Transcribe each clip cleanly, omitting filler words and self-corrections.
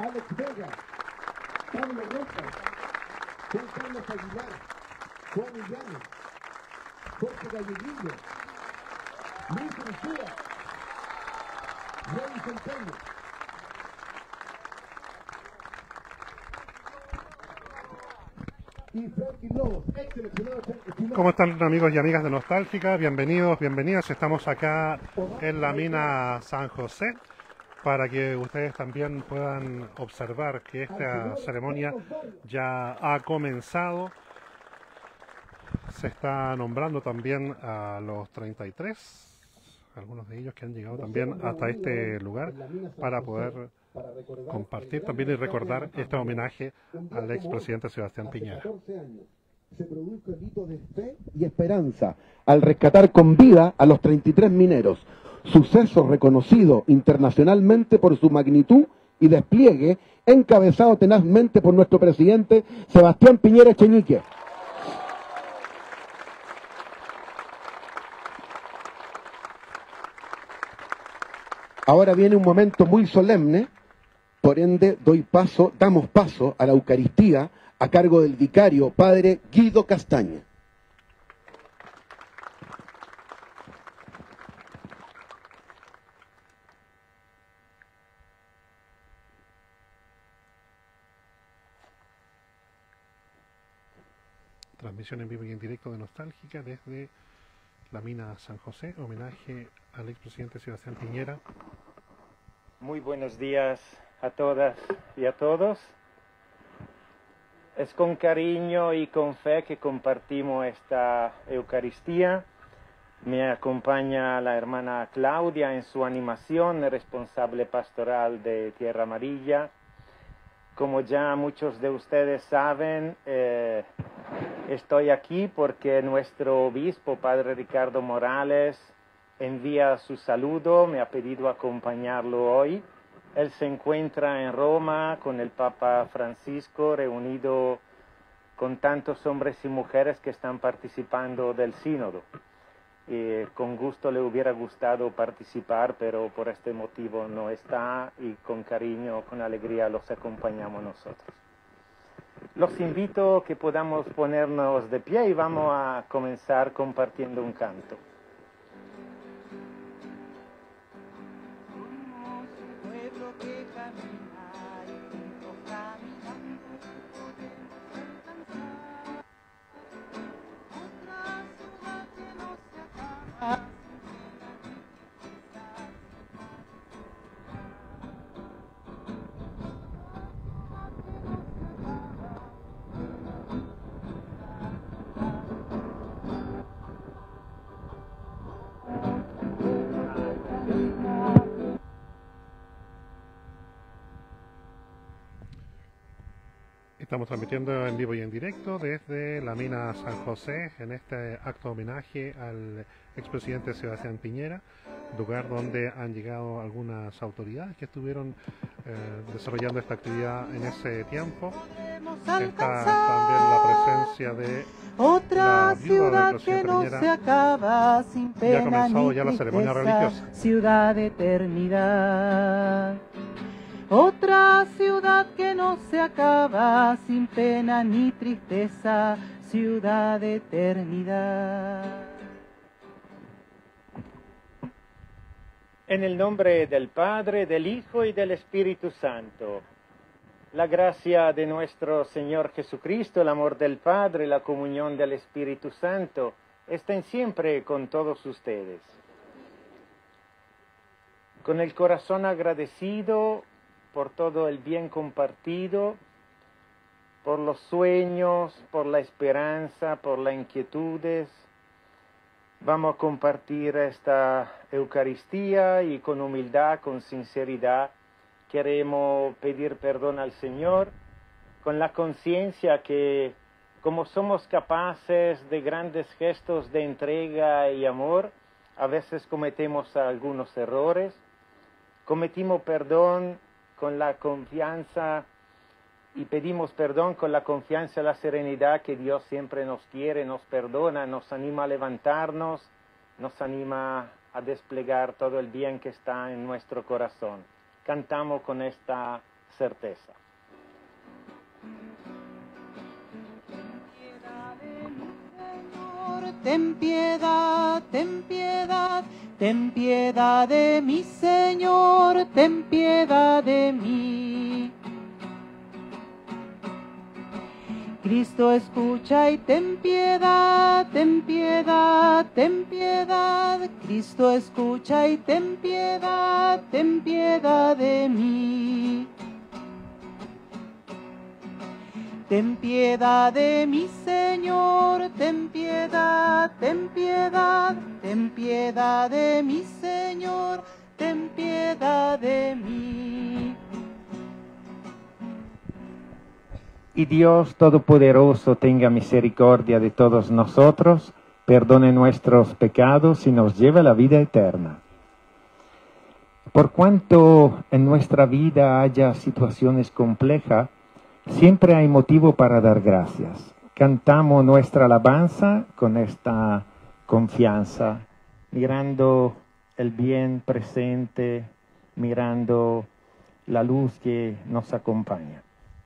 Alex Vega, Pablo Rojas, Juan Carlos Aguilar, Juan Illano, Jorge Galleguillo, Luis Ursúa, Rey Centeno. ¿Cómo están, amigos y amigas de Nostálgica? Bienvenidos, bienvenidas. Estamos acá en la mina San José para que ustedes también puedan observar que esta ceremonia ya ha comenzado. Se está nombrando también a los 33, algunos de ellos que han llegado también hasta este lugar para poder compartir también y recordar este homenaje al expresidente Sebastián Piñera. Se produjo el hito de fe y esperanza al rescatar con vida a los 33 mineros, suceso reconocido internacionalmente por su magnitud y despliegue, encabezado tenazmente por nuestro presidente Sebastián Piñera Echeñique. Ahora viene un momento muy solemne, por ende damos paso a la Eucaristía a cargo del vicario padre Guido Castaña. Transmisión en vivo y en directo de Nostálgica desde la mina San José, homenaje al expresidente Sebastián Piñera. Muy buenos días a todas y a todos. Es con cariño y con fe que compartimos esta Eucaristía. Me acompaña la hermana Claudia en su animación, responsable pastoral de Tierra Amarilla. Como ya muchos de ustedes saben, estoy aquí porque nuestro obispo, Padre Ricardo Morales, envía su saludo, me ha pedido acompañarlo hoy. Él se encuentra en Roma con el Papa Francisco, reunido con tantos hombres y mujeres que están participando del sínodo. Con gusto le hubiera gustado participar, pero por este motivo no está y con cariño, con alegría los acompañamos nosotros. Los invito a que podamos ponernos de pie y vamos a comenzar compartiendo un canto. Estamos transmitiendo en vivo y en directo desde la mina San José en este acto de homenaje al expresidente Sebastián Piñera, lugar donde han llegado algunas autoridades que estuvieron desarrollando esta actividad en ese tiempo. Está también la presencia de otra ciudad que no Piñera. se acaba sin pena Ya ha comenzado ni ya la ceremonia tristeza, religiosa. ciudad de eternidad. Otra ciudad que no se acaba sin pena ni tristeza, ciudad de eternidad. En el nombre del Padre, del Hijo y del Espíritu Santo. La gracia de nuestro Señor Jesucristo, el amor del Padre, la comunión del Espíritu Santo, estén siempre con todos ustedes. Con el corazón agradecido por todo el bien compartido, por los sueños, por la esperanza, por las inquietudes, vamos a compartir esta Eucaristía y con humildad, con sinceridad, queremos pedir perdón al Señor, con la conciencia que como somos capaces de grandes gestos de entrega y amor, a veces cometemos algunos errores, cometimos perdón con la confianza y pedimos perdón con la confianza y la serenidad que Dios siempre nos quiere, nos perdona, nos anima a levantarnos, nos anima a desplegar todo el bien que está en nuestro corazón. Cantamos con esta certeza. Ten piedad, ten piedad, ten piedad de mi Señor, ten piedad de mí. Cristo escucha y ten piedad, ten piedad, ten piedad. Cristo escucha y ten piedad de mí. Ten piedad de mi Señor, ten piedad, ten piedad, ten piedad de mi Señor, ten piedad de mí. Y Dios Todopoderoso tenga misericordia de todos nosotros, perdone nuestros pecados y nos lleve a la vida eterna. Por cuanto en nuestra vida haya situaciones complejas, siempre hay motivo para dar gracias. Cantamos nuestra alabanza con esta confianza, mirando el bien presente, mirando la luz que nos acompaña.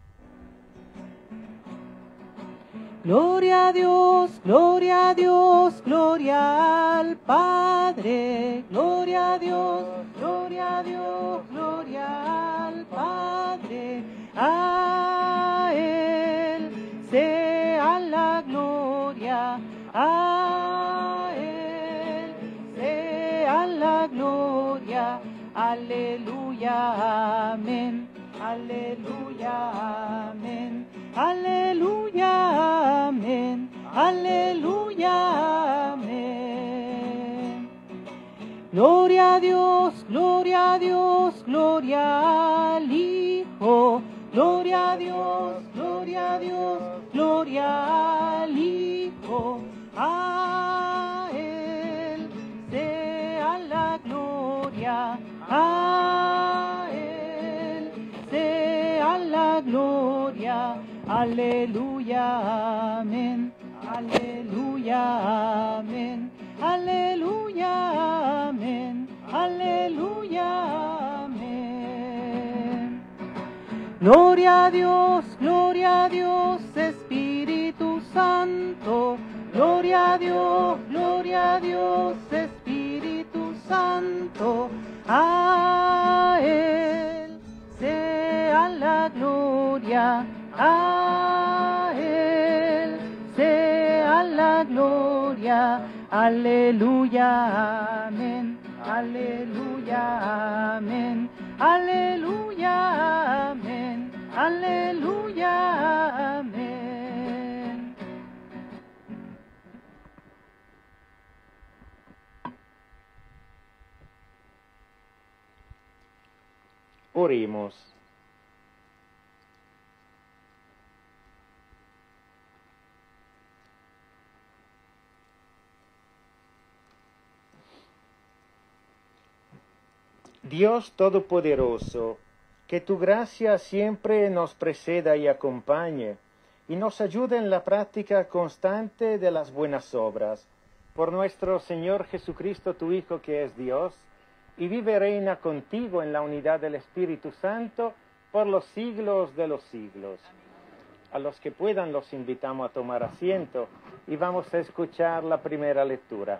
Gloria a Dios, gloria a Dios, gloria al Padre. Gloria a Dios, gloria a Dios, gloria al Padre. A Él sea la gloria, a Él sea la gloria. Aleluya, amén, aleluya, amén. Aleluya, amén, aleluya, amén. Gloria a Dios, gloria a Dios, gloria al Hijo. Gloria a Dios, gloria a Dios, gloria al Hijo. A Él sea la gloria, a Él sea la gloria. Aleluya, amén, aleluya, amén, aleluya, amén, aleluya, amén. Gloria a Dios, Espíritu Santo. Gloria a Dios, Espíritu Santo. A Él sea la gloria, a Él sea la gloria. Aleluya, amén, aleluya, amén, aleluya, amén, aleluya, amén. Oremos. Dios Todopoderoso, que tu gracia siempre nos preceda y acompañe, y nos ayude en la práctica constante de las buenas obras. Por nuestro Señor Jesucristo, tu Hijo, que es Dios, y vive y reina contigo en la unidad del Espíritu Santo, por los siglos de los siglos. A los que puedan los invitamos a tomar asiento, y vamos a escuchar la primera lectura.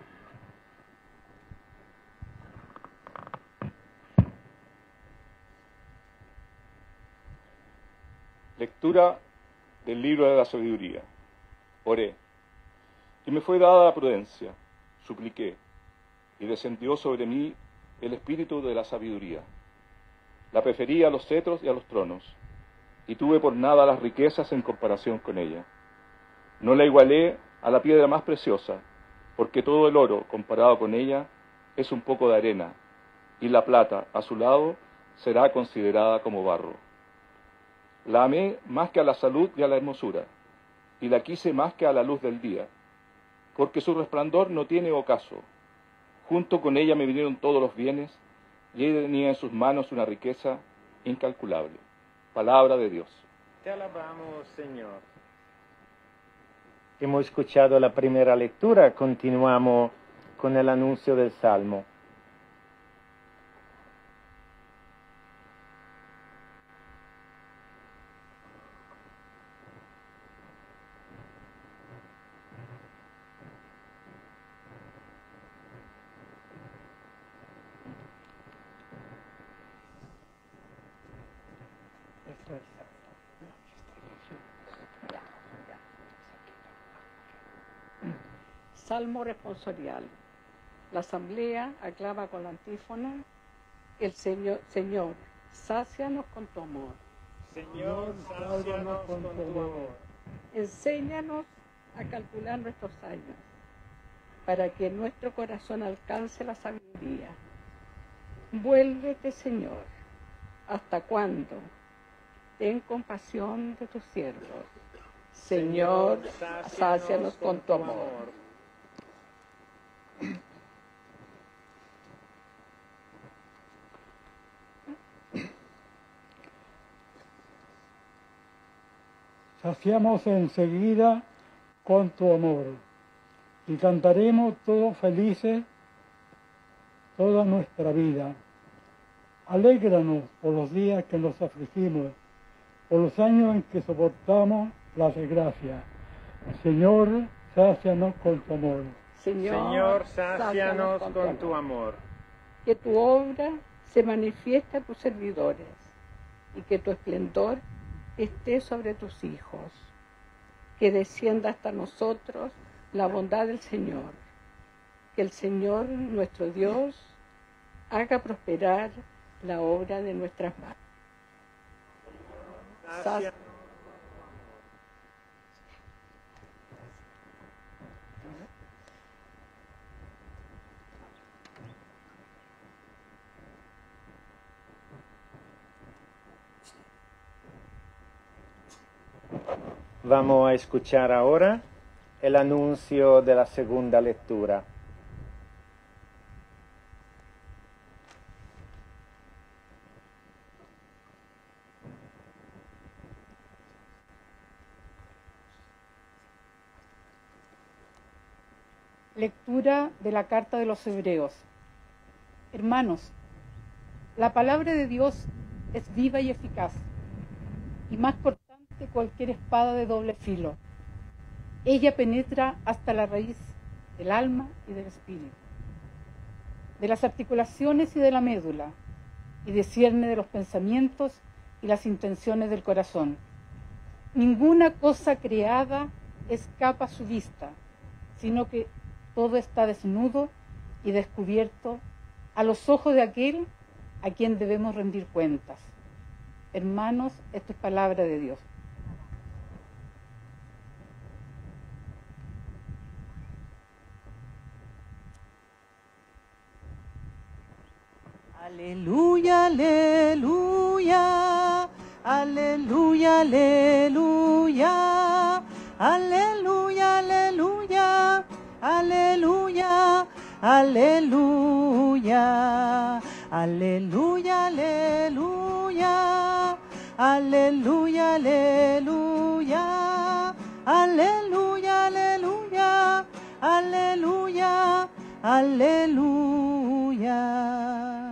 Lectura del libro de la sabiduría. Oré, y me fue dada la prudencia, supliqué, y descendió sobre mí el espíritu de la sabiduría. La preferí a los cetros y a los tronos, y tuve por nada las riquezas en comparación con ella. No la igualé a la piedra más preciosa, porque todo el oro comparado con ella es un poco de arena, y la plata a su lado será considerada como barro. La amé más que a la salud y a la hermosura, y la quise más que a la luz del día, porque su resplandor no tiene ocaso. Junto con ella me vinieron todos los bienes, y ella tenía en sus manos una riqueza incalculable. Palabra de Dios. Te alabamos, Señor. Hemos escuchado la primera lectura, continuamos con el anuncio del Salmo. Salmo responsorial. La asamblea aclama con la antífona: el Señor, sácianos con tu amor. Señor, sácianos con tu amor. Enséñanos a calcular nuestros años, para que nuestro corazón alcance la sabiduría. Vuélvete, Señor, ¿hasta cuándo? Ten compasión de tus siervos. Señor, sácianos con tu amor. Saciamos enseguida con tu amor y cantaremos todos felices toda nuestra vida. Alégranos por los días que nos afligimos, por los años en que soportamos la desgracia. Señor, sácianos con tu amor. Señor, sácianos con tu amor. Que tu obra se manifieste a tus servidores y que tu esplendor esté sobre tus hijos. Que descienda hasta nosotros la bondad del Señor. Que el Señor, nuestro Dios, haga prosperar la obra de nuestras manos. Vamos a escuchar ahora el anuncio de la segunda lectura. Lectura de la Carta de los Hebreos. Hermanos, la palabra de Dios es viva y eficaz, y más cortante que cualquier espada de doble filo. Ella penetra hasta la raíz del alma y del espíritu, de las articulaciones y de la médula, y discierne de los pensamientos y las intenciones del corazón. Ninguna cosa creada escapa a su vista, sino que todo está desnudo y descubierto a los ojos de aquel a quien debemos rendir cuentas. Hermanos, esto es palabra de Dios. Aleluya, aleluya, aleluya, aleluya, aleluya, aleluya, aleluya, aleluya, aleluya, aleluya, aleluya, aleluya, aleluya, aleluya, aleluya, aleluya.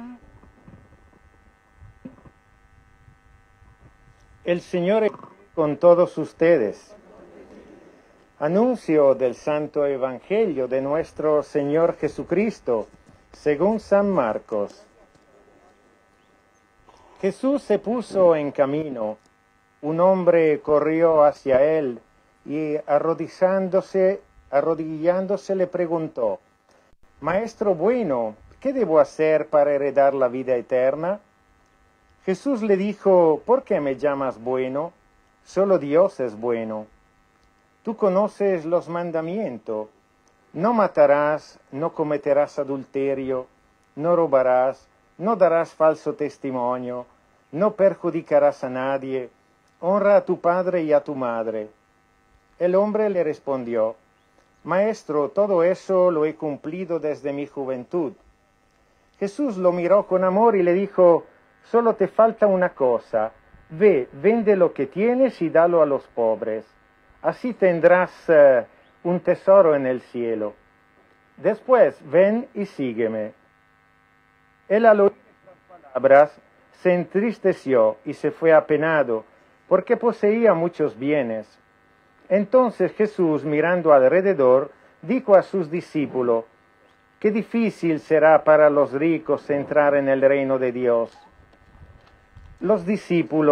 El Señor es con todos ustedes. Anuncio del Santo Evangelio de nuestro Señor Jesucristo, según San Marcos. Jesús se puso en camino. Un hombre corrió hacia él y arrodillándose le preguntó: Maestro bueno, ¿qué debo hacer para heredar la vida eterna? Jesús le dijo: ¿Por qué me llamas bueno? Solo Dios es bueno. Tú conoces los mandamientos: no matarás, no cometerás adulterio, no robarás, no darás falso testimonio, no perjudicarás a nadie, honra a tu padre y a tu madre. El hombre le respondió: Maestro, todo eso lo he cumplido desde mi juventud. Jesús lo miró con amor y le dijo: Solo te falta una cosa. Ve, vende lo que tienes y dalo a los pobres. Así tendrás un tesoro en el cielo. Después, ven y sígueme. Él al oír estas palabras se entristeció y se fue apenado, porque poseía muchos bienes. Entonces Jesús, mirando alrededor, dijo a sus discípulos: Qué difícil será para los ricos entrar en el reino de Dios. Los discípulos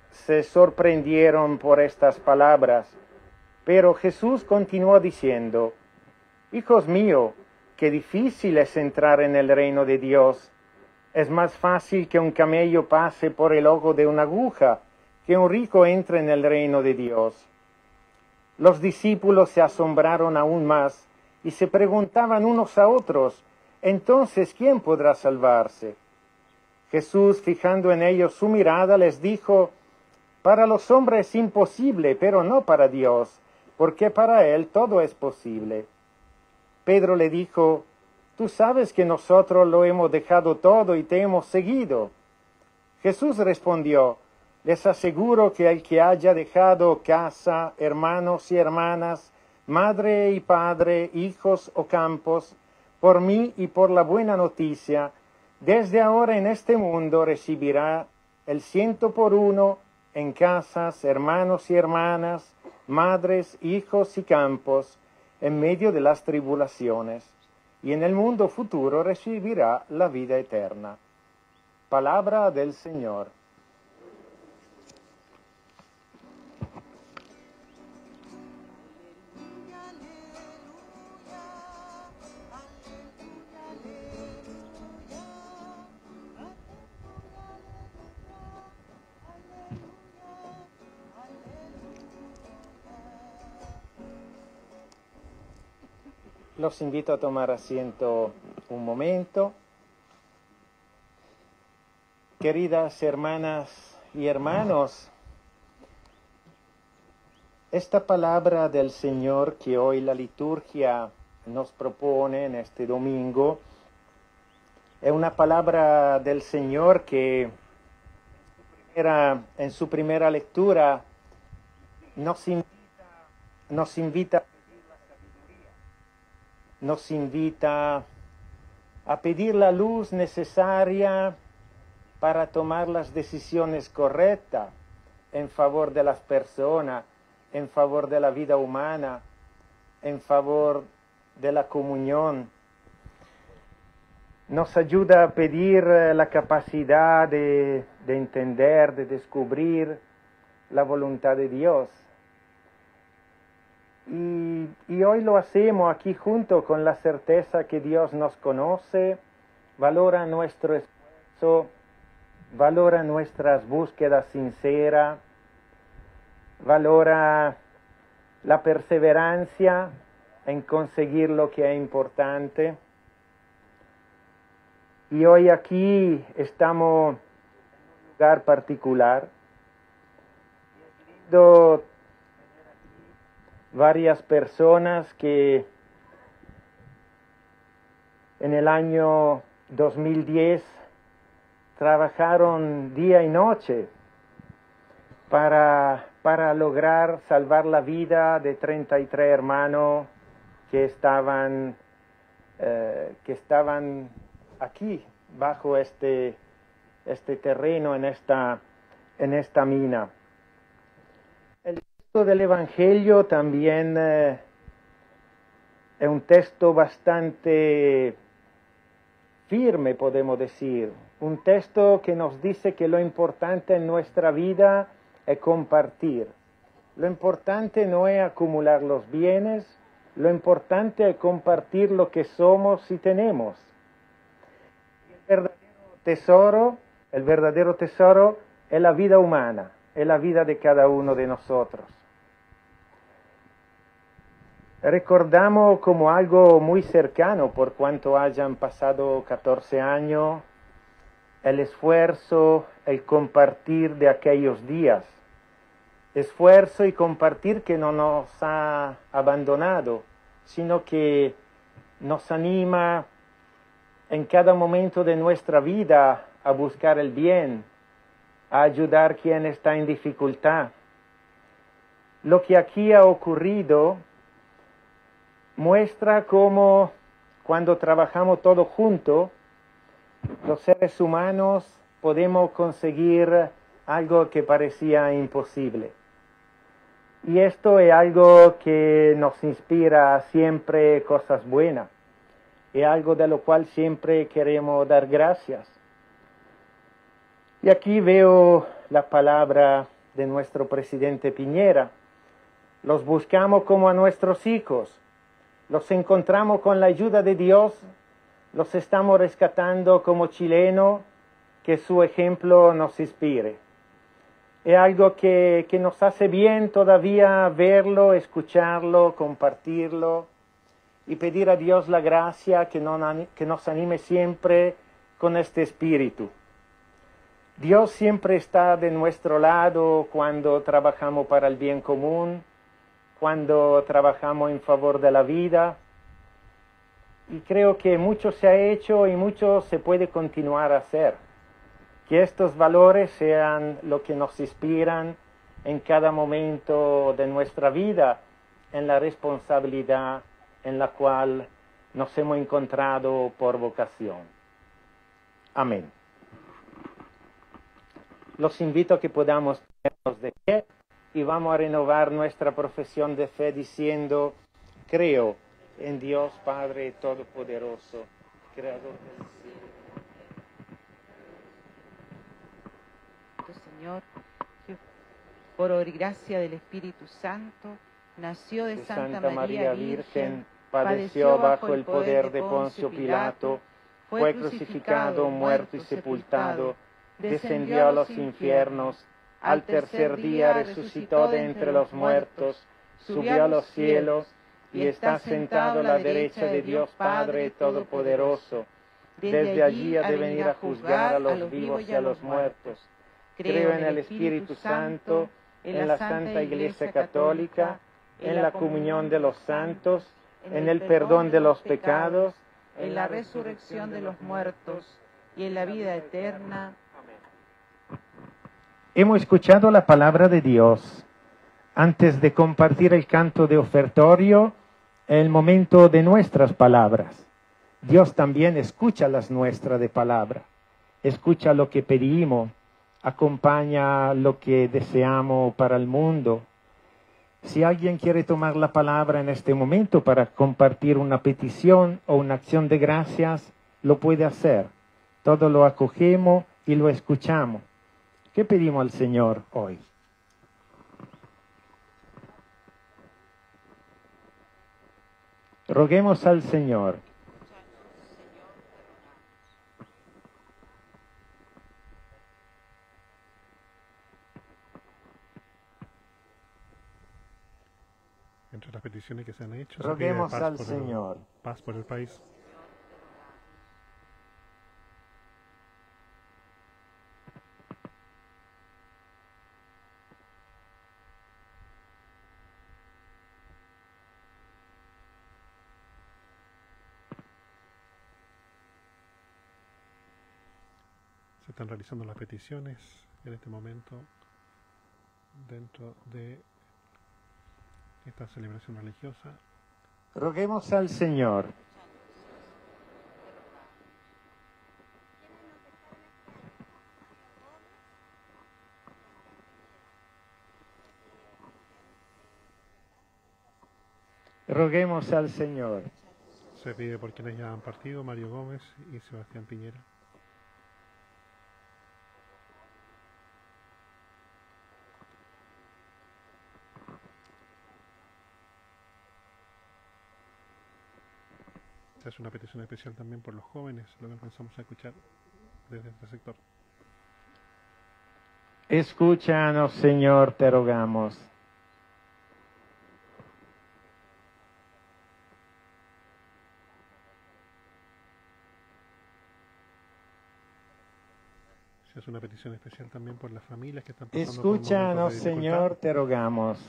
se sorprendieron por estas palabras, pero Jesús continuó diciendo: Hijos míos, qué difícil es entrar en el reino de Dios. Es más fácil que un camello pase por el ojo de una aguja, que un rico entre en el reino de Dios. Los discípulos se asombraron aún más y se preguntaban unos a otros: entonces, ¿quién podrá salvarse? Jesús, fijando en ellos su mirada, les dijo: para los hombres es imposible, pero no para Dios, porque para Él todo es posible. Pedro le dijo: tú sabes que nosotros lo hemos dejado todo y te hemos seguido. Jesús respondió: les aseguro que el que haya dejado casa, hermanos y hermanas, madre y padre, hijos o campos, por mí y por la buena noticia, desde ahora en este mundo recibirá el 100 por 1 en casas, hermanos y hermanas, madres, hijos y campos, en medio de las tribulaciones, y en el mundo futuro recibirá la vida eterna. Palabra del Señor. Los invito a tomar asiento un momento. Queridas hermanas y hermanos, esta palabra del Señor que hoy la liturgia nos propone en este domingo es una palabra del Señor que en su primera lectura nos invita a pedir la luz necesaria para tomar las decisiones correctas en favor de las personas, en favor de la vida humana, en favor de la comunión. Nos ayuda a pedir la capacidad de entender, de descubrir la voluntad de Dios. Y hoy lo hacemos aquí junto con la certeza que Dios nos conoce, valora nuestro esfuerzo, valora nuestras búsquedas sinceras, valora la perseverancia en conseguir lo que es importante. Y hoy aquí estamos en un lugar particular. Varias personas que en el año 2010 trabajaron día y noche para lograr salvar la vida de 33 hermanos que estaban aquí bajo este terreno, en esta mina. El texto del Evangelio también es un texto bastante firme, podemos decir. Un texto que nos dice que lo importante en nuestra vida es compartir. Lo importante no es acumular los bienes, lo importante es compartir lo que somos y tenemos. El verdadero tesoro es la vida humana, es la vida de cada uno de nosotros. Recordamos como algo muy cercano, por cuanto hayan pasado 14 años, el esfuerzo, el compartir de aquellos días. Esfuerzo y compartir que no nos ha abandonado, sino que nos anima en cada momento de nuestra vida a buscar el bien, a ayudar a quien está en dificultad. Lo que aquí ha ocurrido muestra cómo cuando trabajamos todos juntos, los seres humanos podemos conseguir algo que parecía imposible. Y esto es algo que nos inspira siempre cosas buenas. Es algo de lo cual siempre queremos dar gracias. Y aquí veo la palabra de nuestro presidente Piñera. Los buscamos como a nuestros hijos. Los encontramos con la ayuda de Dios. Los estamos rescatando como chilenos, que su ejemplo nos inspire. Es algo que nos hace bien todavía verlo, escucharlo, compartirlo y pedir a Dios la gracia que nos anime siempre con este espíritu. Dios siempre está de nuestro lado cuando trabajamos para el bien común, cuando trabajamos en favor de la vida. Y creo que mucho se ha hecho y mucho se puede continuar a hacer. Que estos valores sean lo que nos inspiran en cada momento de nuestra vida, en la responsabilidad en la cual nos hemos encontrado por vocación. Amén. Los invito a que podamos ponernos de pie y vamos a renovar nuestra profesión de fe diciendo: creo en Dios Padre Todopoderoso, Creador del cielo. Señor, que por obra y gracia del Espíritu Santo nació de Santa María Virgen, padeció bajo el poder de Poncio Pilato, fue crucificado, muerto y sepultado, descendió a los infiernos, al tercer día resucitó de entre los muertos, subió a los cielos y está sentado a la derecha de Dios Padre Todopoderoso. Desde allí ha de venir a juzgar a los vivos y a los muertos. Creo en el Espíritu Santo, en la Santa Iglesia Católica, en la comunión de los santos, en el perdón de los pecados, en la resurrección de los muertos y en la vida eterna. Hemos escuchado la palabra de Dios. Antes de compartir el canto de ofertorio, el momento de nuestras palabras. Dios también escucha las nuestras de palabra. Escucha lo que pedimos, acompaña lo que deseamos para el mundo. Si alguien quiere tomar la palabra en este momento para compartir una petición o una acción de gracias, lo puede hacer. Todo lo acogemos y lo escuchamos. ¿Qué pedimos al Señor hoy? Roguemos al Señor. Entre las peticiones que se han hecho, Roguemos se pide al Señor. Paz por el país. Se están realizando las peticiones en este momento dentro de esta celebración religiosa. Roguemos al Señor. Roguemos al Señor. Se pide por quienes ya han partido, Mario Gómez y Sebastián Piñera. Se hace una petición especial también por los jóvenes, lo que alcanzamos a escuchar desde este sector. Escúchanos, Señor, te rogamos. Se hace una petición especial también por las familias que están pasando por momentos Escúchanos, de dificultad. Señor, te rogamos.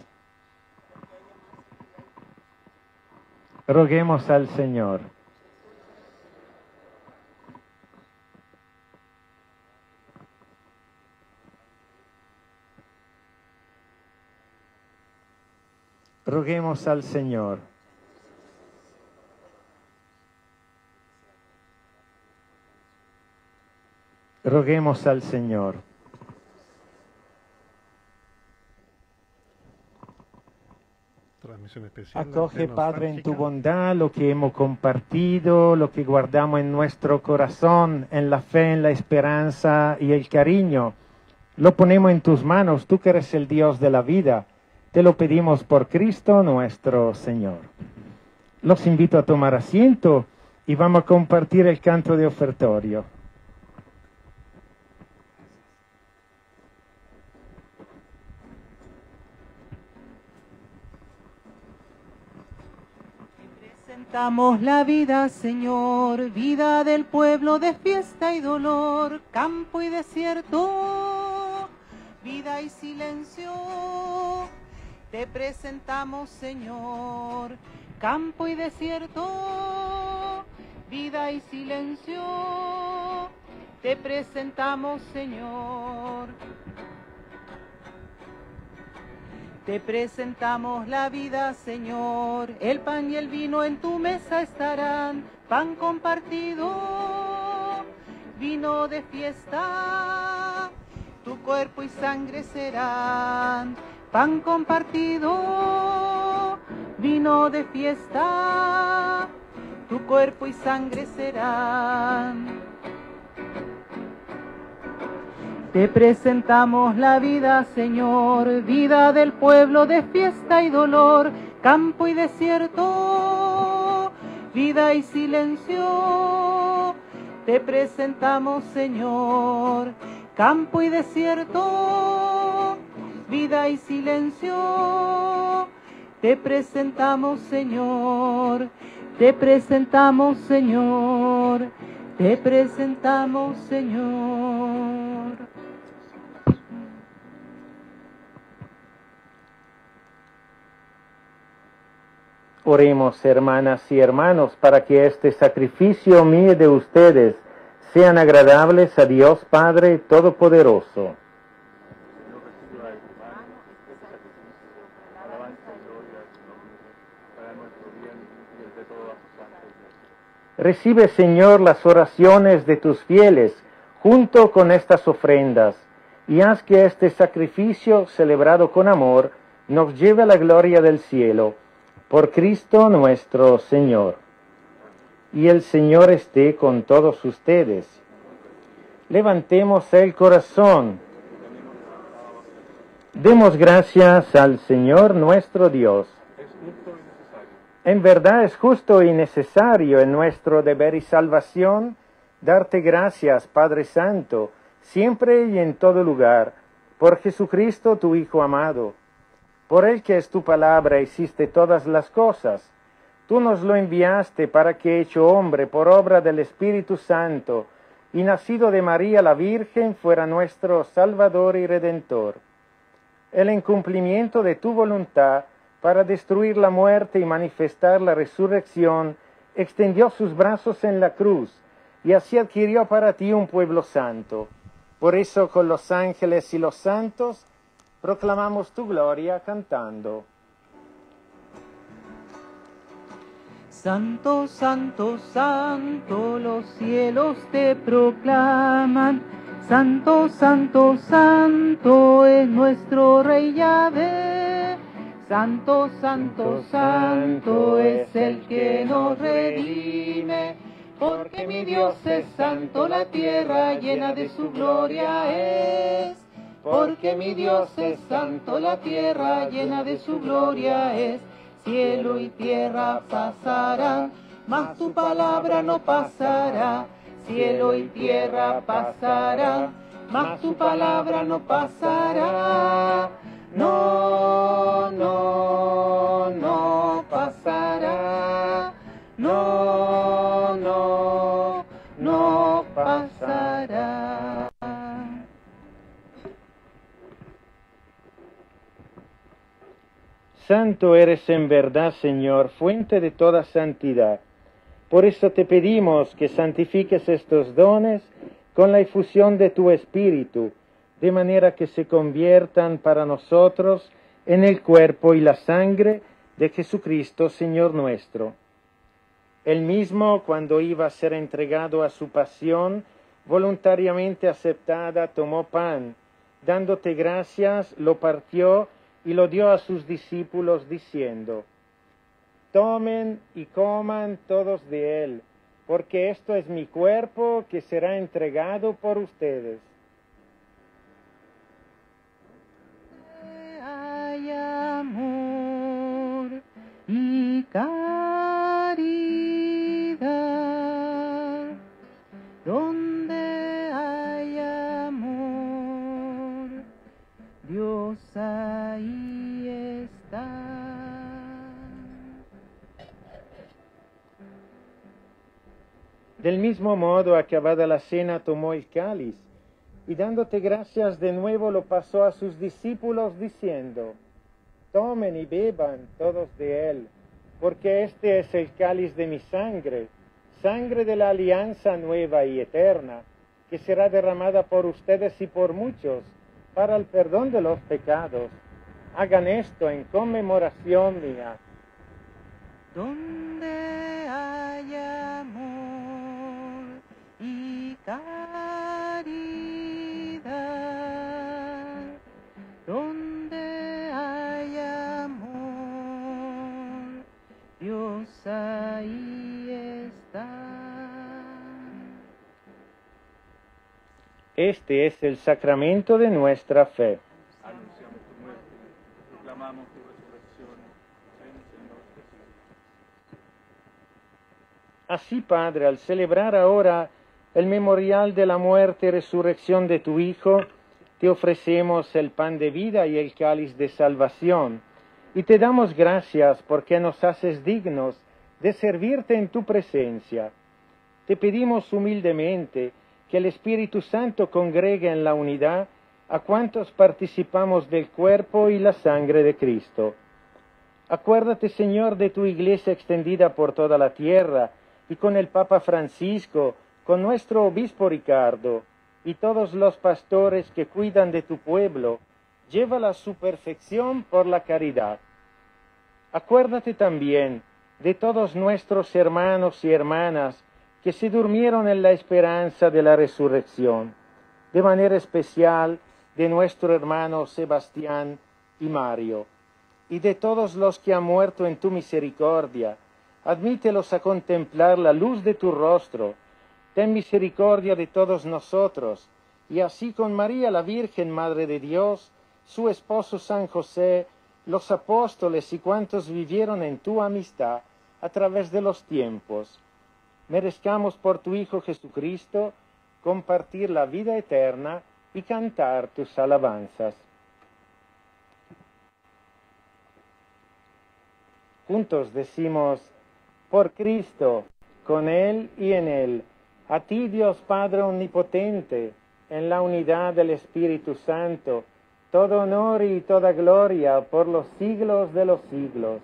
Roguemos al Señor. Roguemos al Señor. Roguemos al Señor. Transmisión especial. Acoge, de Padre, en tu nostálgica. bondad lo que hemos compartido, lo que guardamos en nuestro corazón, en la fe, en la esperanza y el cariño. Lo ponemos en tus manos, tú que eres el Dios de la vida. Te lo pedimos por Cristo nuestro Señor. Los invito a tomar asiento y vamos a compartir el canto de ofertorio. Presentamos la vida, Señor, vida del pueblo de fiesta y dolor, campo y desierto, vida y silencio. Te presentamos, Señor, campo y desierto, vida y silencio. Te presentamos, Señor. Te presentamos la vida, Señor, el pan y el vino en tu mesa estarán, pan compartido, vino de fiesta, tu cuerpo y sangre serán, pan compartido, vino de fiesta, tu cuerpo y sangre serán. Te presentamos la vida, Señor, vida del pueblo de fiesta y dolor, campo y desierto, vida y silencio. Te presentamos, Señor, campo y desierto, vida y silencio. Te presentamos, Señor, te presentamos, Señor, te presentamos, Señor. Oremos, hermanas y hermanos, para que este sacrificio mío de ustedes sean agradables a Dios Padre Todopoderoso. Recibe, Señor, las oraciones de tus fieles junto con estas ofrendas, y haz que este sacrificio, celebrado con amor, nos lleve a la gloria del cielo. Por Cristo nuestro Señor. Y el Señor esté con todos ustedes. Levantemos el corazón. Demos gracias al Señor nuestro Dios. En verdad es justo y necesario en nuestro deber y salvación darte gracias, Padre Santo, siempre y en todo lugar, por Jesucristo tu Hijo amado. Por él que es tu palabra hiciste todas las cosas. Tú nos lo enviaste para que, hecho hombre por obra del Espíritu Santo, y nacido de María la Virgen, fuera nuestro Salvador y Redentor. El incumplimiento de tu voluntad, para destruir la muerte y manifestar la resurrección, extendió sus brazos en la cruz, y así adquirió para ti un pueblo santo. Por eso, con los ángeles y los santos, proclamamos tu gloria cantando. Santo, santo, santo, los cielos te proclaman. Santo, santo, santo es nuestro Rey Yahvé. Santo, santo, santo es el que nos redime. Porque mi Dios es santo, la tierra llena de su gloria es. Porque mi Dios es santo, la tierra llena de su gloria es. Cielo y tierra pasarán, mas tu palabra no pasará. Cielo y tierra pasarán, mas tu palabra no pasará. No, no, no pasará. No, no, no pasará. Santo eres en verdad, Señor, fuente de toda santidad. Por eso te pedimos que santifiques estos dones con la efusión de tu Espíritu, de manera que se conviertan para nosotros en el cuerpo y la sangre de Jesucristo, Señor nuestro. Él mismo, cuando iba a ser entregado a su pasión, voluntariamente aceptada, tomó pan, dándote gracias, lo partió y lo dio a sus discípulos diciendo: tomen y coman todos de él, porque esto es mi cuerpo que será entregado por ustedes. Dios ahí está. Del mismo modo, acabada la cena, tomó el cáliz y dándote gracias de nuevo lo pasó a sus discípulos diciendo: tomen y beban todos de él, porque este es el cáliz de mi sangre, sangre de la alianza nueva y eterna, que será derramada por ustedes y por muchos para el perdón de los pecados. Hagan esto en conmemoración mía. Donde hay amor y caridad, donde hay amor, Dios ahí está. Este es el sacramento de nuestra fe. Anunciamos tu muerte, proclamamos tu resurrección. Ven, Señor Jesús. Así, Padre, al celebrar ahora el memorial de la muerte y resurrección de tu Hijo, te ofrecemos el pan de vida y el cáliz de salvación, y te damos gracias porque nos haces dignos de servirte en tu presencia. Te pedimos humildemente que el Espíritu Santo congregue en la unidad a cuantos participamos del cuerpo y la sangre de Cristo. Acuérdate, Señor, de tu Iglesia extendida por toda la tierra, y con el Papa Francisco, con nuestro Obispo Ricardo, y todos los pastores que cuidan de tu pueblo, llévala a su perfección por la caridad. Acuérdate también de todos nuestros hermanos y hermanas que se durmieron en la esperanza de la resurrección, de manera especial de nuestro hermano Sebastián y Mario, y de todos los que han muerto en tu misericordia. Admítelos a contemplar la luz de tu rostro. Ten misericordia de todos nosotros, y así con María la Virgen, Madre de Dios, su esposo San José, los apóstoles y cuantos vivieron en tu amistad a través de los tiempos, merezcamos por tu Hijo Jesucristo compartir la vida eterna y cantar tus alabanzas. Juntos decimos: por Cristo, con Él y en Él, a ti Dios Padre Omnipotente, en la unidad del Espíritu Santo, todo honor y toda gloria por los siglos de los siglos.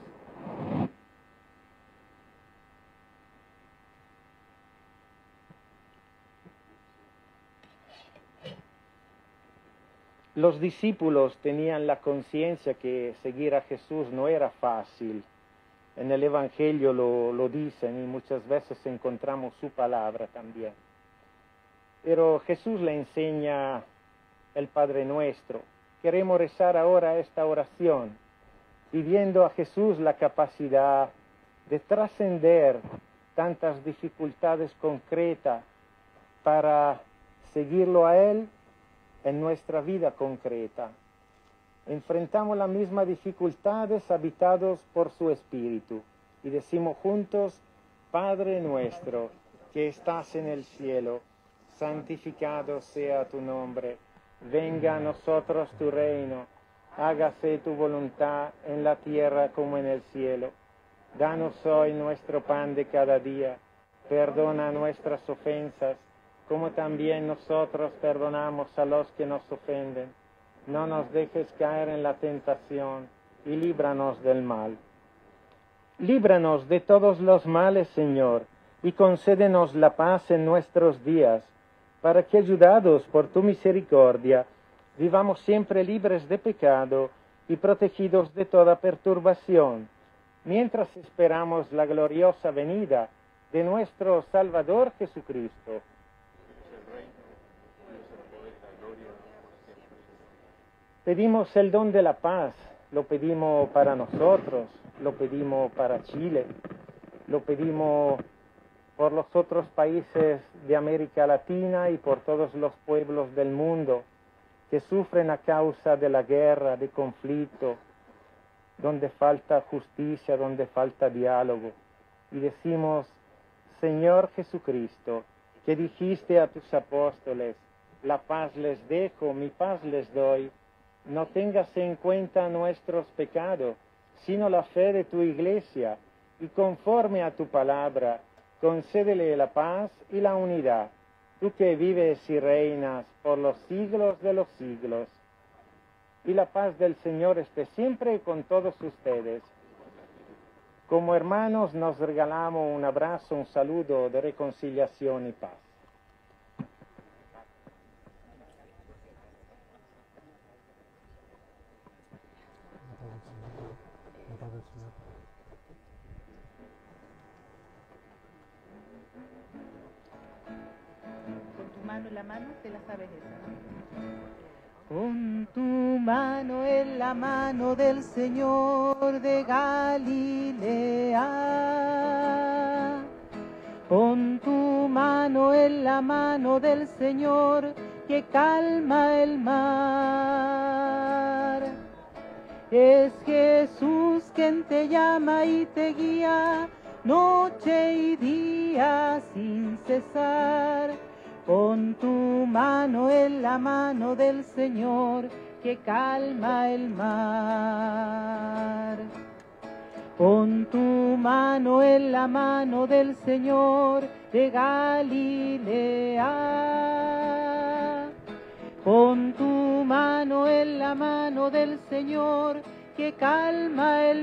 Los discípulos tenían la conciencia que seguir a Jesús no era fácil. En el Evangelio lo dicen y muchas veces encontramos su palabra también. Pero Jesús le enseña el Padre Nuestro. Queremos rezar ahora esta oración, pidiendo a Jesús la capacidad de trascender tantas dificultades concretas para seguirlo a Él en nuestra vida concreta. Enfrentamos las mismas dificultades habitados por su Espíritu y decimos juntos: Padre nuestro que estás en el cielo, santificado sea tu nombre, venga a nosotros tu reino, hágase tu voluntad en la tierra como en el cielo. Danos hoy nuestro pan de cada día, perdona nuestras ofensas, como también nosotros perdonamos a los que nos ofenden. No nos dejes caer en la tentación, y líbranos del mal. Líbranos de todos los males, Señor, y concédenos la paz en nuestros días, para que, ayudados por tu misericordia, vivamos siempre libres de pecado y protegidos de toda perturbación, mientras esperamos la gloriosa venida de nuestro Salvador Jesucristo. Pedimos el don de la paz, lo pedimos para nosotros, lo pedimos para Chile, lo pedimos por los otros países de América Latina y por todos los pueblos del mundo que sufren a causa de la guerra, de conflicto, donde falta justicia, donde falta diálogo. Y decimos: Señor Jesucristo, que dijiste a tus apóstoles: la paz les dejo, mi paz les doy. no tengas en cuenta nuestros pecados, sino la fe de tu iglesia, y conforme a tu palabra, concédele la paz y la unidad, tú que vives y reinas por los siglos de los siglos. Y la paz del Señor esté siempre con todos ustedes. Como hermanos nos regalamos un abrazo, un saludo de reconciliación y paz. Con tu mano en la mano te la sabes esa. Con tu mano en la mano del Señor de Galilea. Pon tu mano en la mano del Señor que calma el mar. Es Jesús quien te llama y te guía noche y día sin cesar. Pon tu mano en la mano del Señor que calma el mar. Pon tu mano en la mano del Señor de Galilea. Pon tu mano en la mano del Señor que calma el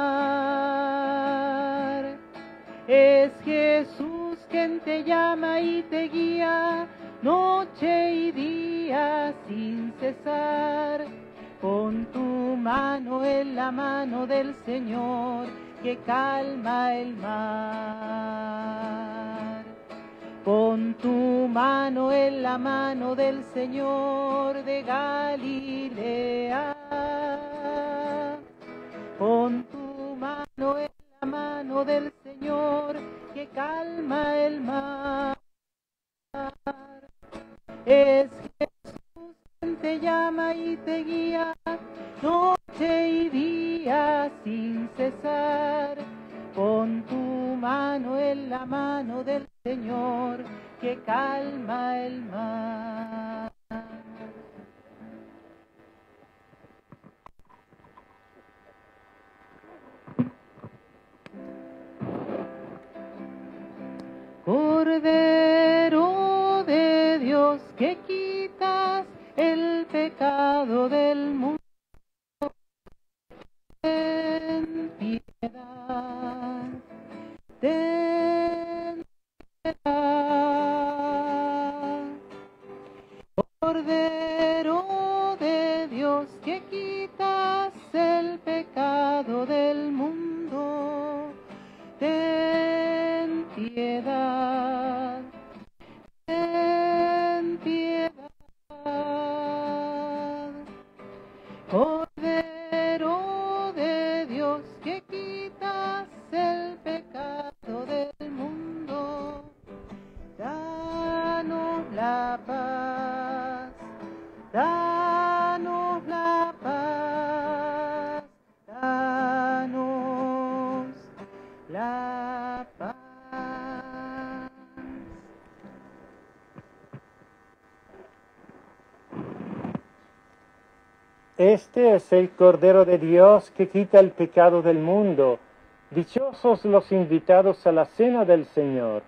mar. Es Jesús quien te llama y te guía noche y día sin cesar. Pon tu mano en la mano del Señor que calma el mar. Pon tu mano en la mano del Señor de Galilea. Pon tu mano en la mano del Señor que calma el mar. Es Jesús quien te llama y te guía noche y día sin cesar. Pon tu mano en la mano del Señor que calma el mar. Cordero de Dios que quitas el pecado del mundo, ten piedad, ten piedad. Cordero de Dios que quitas el pecado del mundo, ten piedad, ten piedad. Cordero de Dios que quitas el pecado del mundo, danos la paz, danos la paz, danos la paz. Este es el Cordero de Dios que quita el pecado del mundo. Dichosos los invitados a la cena del Señor.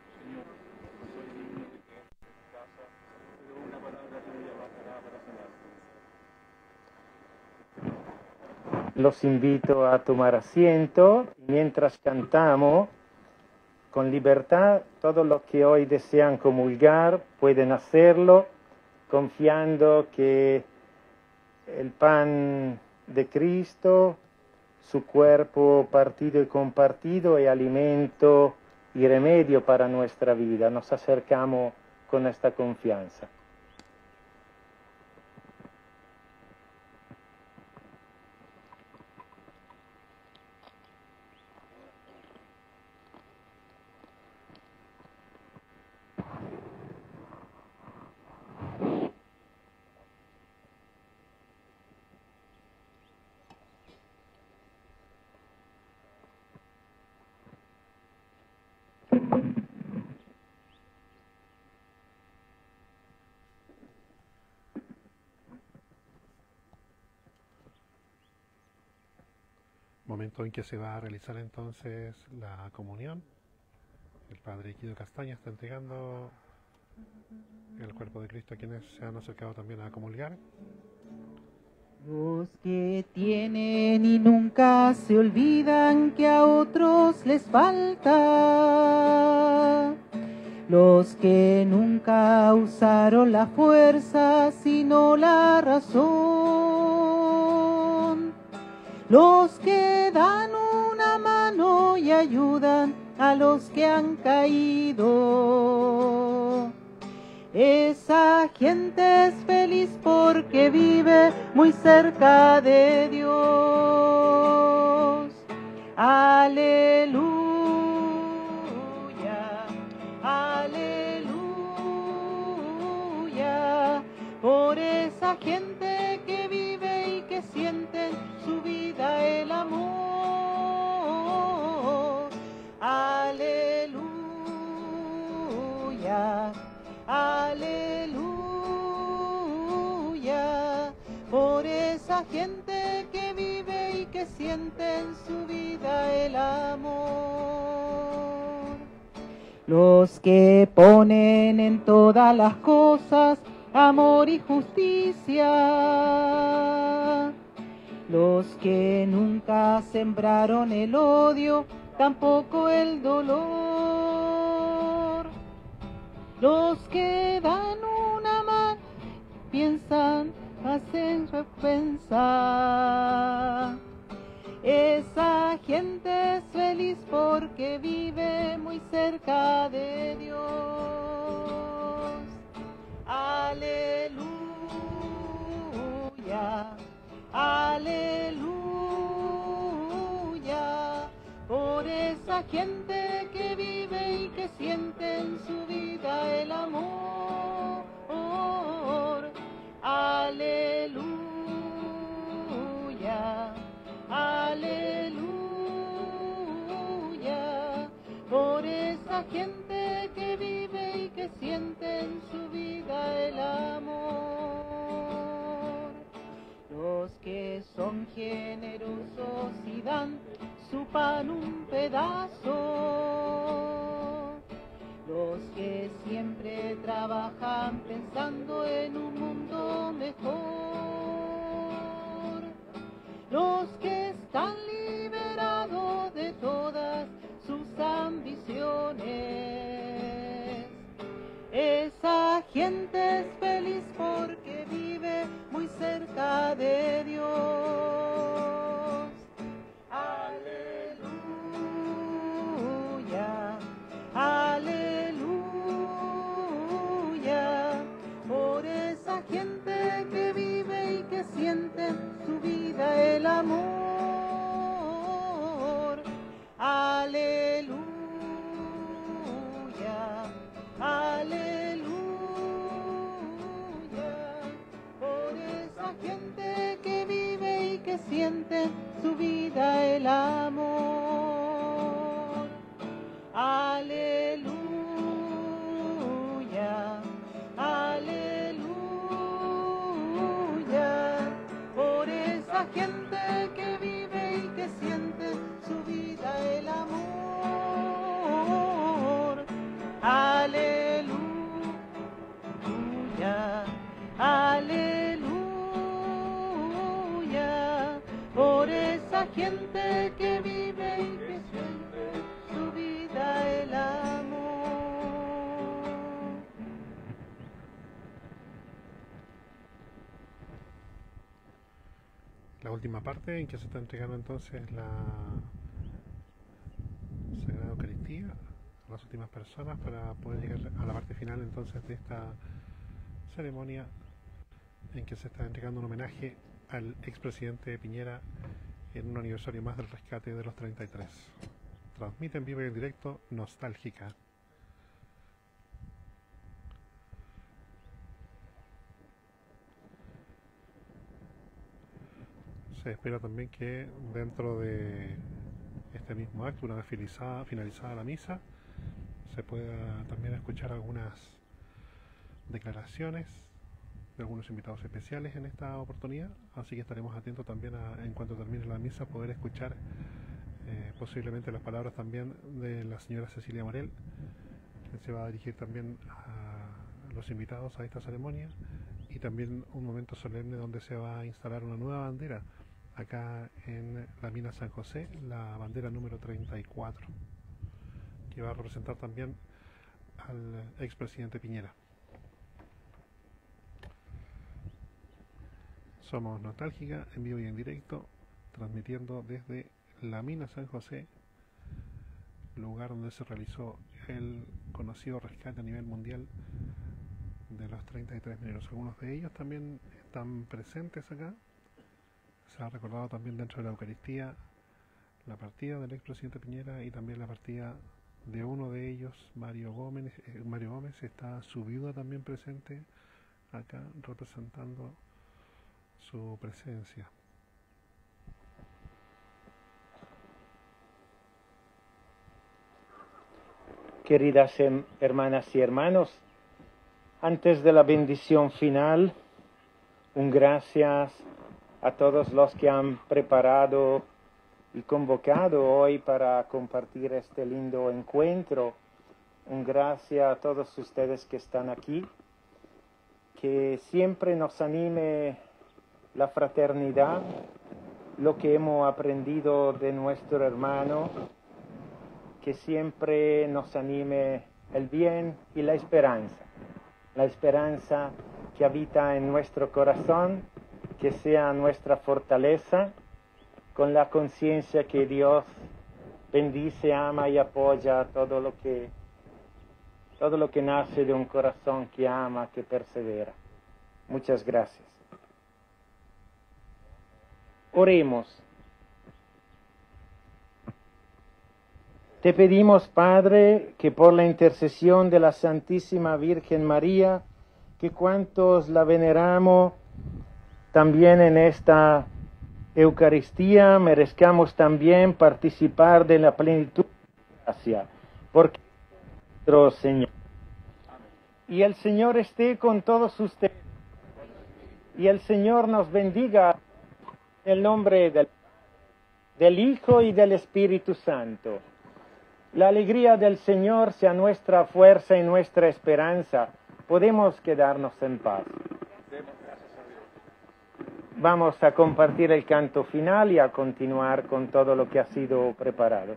Los invito a tomar asiento mientras cantamos con libertad. Todos los que hoy desean comulgar pueden hacerlo, confiando que el pan de Cristo, su cuerpo partido y compartido, es alimento y remedio para nuestra vida. Nos acercamos con esta confianza. momento en que se va a realizar entonces la comunión. El Padre Guido Castaña está entregando el cuerpo de Cristo a quienes se han acercado también a comulgar. Los que tienen y nunca se olvidan que a otros les falta. Los que nunca usaron la fuerza sino la razón. Los que dan una mano y ayudan a los que han caído. Esa gente es feliz porque vive muy cerca de Dios. Aleluya, aleluya, por esa gente que vive y que siente en su vida el amor. Aleluya. Aleluya, por esa gente que vive y que siente en su vida el amor. Los que ponen en todas las cosas amor y justicia. Los que nunca sembraron el odio, tampoco el dolor. Los que dan una mano, piensan, hacen repensar. Esa gente es feliz porque vive muy cerca de Dios. Aleluya, aleluya, por esa gente que vive y que siente en su vida el amor. Aleluya, aleluya, por esa gente que vive y que siente en su vida el amor. Los que son generosos y dan su pan un pedazo. Los que siempre trabajan pensando en un mundo mejor. Los que están liberados de todas sus ambiciones. Esa gente es feliz porque vive muy cerca de Dios. Aleluya, aleluya, por esa gente que vive y que siente en su vida el amor. Aleluya, aleluya, por esa gente que vive y que siente en su vida el amor. Aleluya, aleluya, por esa gente que vive y que siente en su vida el amor. Aleluya, aleluya, por esa gente que vive y que siente en su vida el amor. La última parte en que se está entregando entonces la Sagrada Eucaristía a las últimas personas para poder llegar a la parte final entonces de esta ceremonia en que se está entregando un homenaje al expresidente Piñera en un aniversario más del rescate de los 33. Transmite en vivo y en directo Nostálgica. Se espera también que dentro de este mismo acto, una vez finalizada la misa, se pueda también escuchar algunas declaraciones de algunos invitados especiales en esta oportunidad, así que estaremos atentos también en cuanto termine la misa, poder escuchar posiblemente las palabras también de la señora Cecilia Morel, que se va a dirigir también a los invitados a esta ceremonia, y también un momento solemne donde se va a instalar una nueva bandera acá en la mina San José, la bandera número 34, que va a representar también al expresidente Piñera. Somos Nostálgica, en vivo y en directo, transmitiendo desde la mina San José, lugar donde se realizó el conocido rescate a nivel mundial de los 33 mineros. Algunos de ellos también están presentes acá. Se ha recordado también dentro de la Eucaristía la partida del expresidente Piñera y también la partida de uno de ellos, Mario Gómez. Mario Gómez, está su viuda también presente acá, representando su presencia. Queridas hermanas y hermanos, antes de la bendición final, un gracias a todos los que han preparado y convocado hoy para compartir este lindo encuentro. Un gracias a todos ustedes que están aquí, que siempre nos anime la fraternidad, lo que hemos aprendido de nuestro hermano, que siempre nos anime el bien y la esperanza que habita en nuestro corazón, que sea nuestra fortaleza, con la conciencia que Dios bendice, ama y apoya todo lo que nace de un corazón que ama, que persevera. Muchas gracias. Oremos. Te pedimos, Padre, que por la intercesión de la Santísima Virgen María, que cuantos la veneramos también en esta Eucaristía, merezcamos también participar de la plenitud de la gracia, porque nuestro Señor. Y el Señor esté con todos ustedes. Y el Señor nos bendiga en el nombre del Hijo y del Espíritu Santo. La alegría del Señor sea nuestra fuerza y nuestra esperanza. Podemos quedarnos en paz. Vamos a compartir el canto final y a continuar con todo lo que ha sido preparado.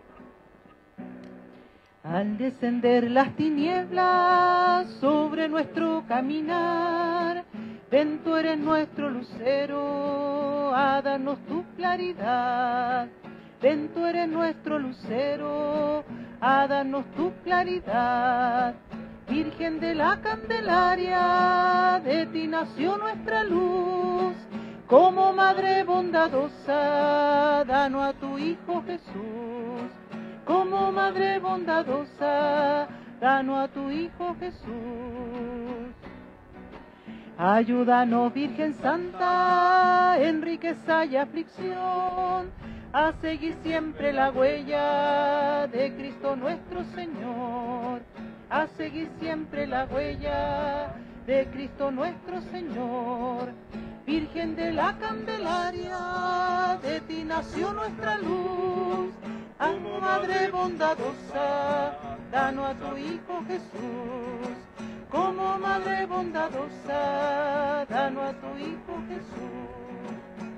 Al descender las tinieblas sobre nuestro caminar, ven, tú eres nuestro lucero a darnos tu claridad. Ven, tú eres nuestro lucero a darnos tu claridad. Virgen de la Candelaria, de ti nació nuestra luz. Como Madre bondadosa, danos a tu Hijo Jesús. Como Madre bondadosa, danos a tu Hijo Jesús. Ayúdanos, Virgen Santa, en riqueza y aflicción, a seguir siempre la huella de Cristo nuestro Señor. A seguir siempre la huella de Cristo nuestro Señor. Virgen de la Candelaria, de ti nació nuestra luz. Como Madre bondadosa, danos a tu Hijo Jesús. Como Madre bondadosa, danos a tu Hijo Jesús.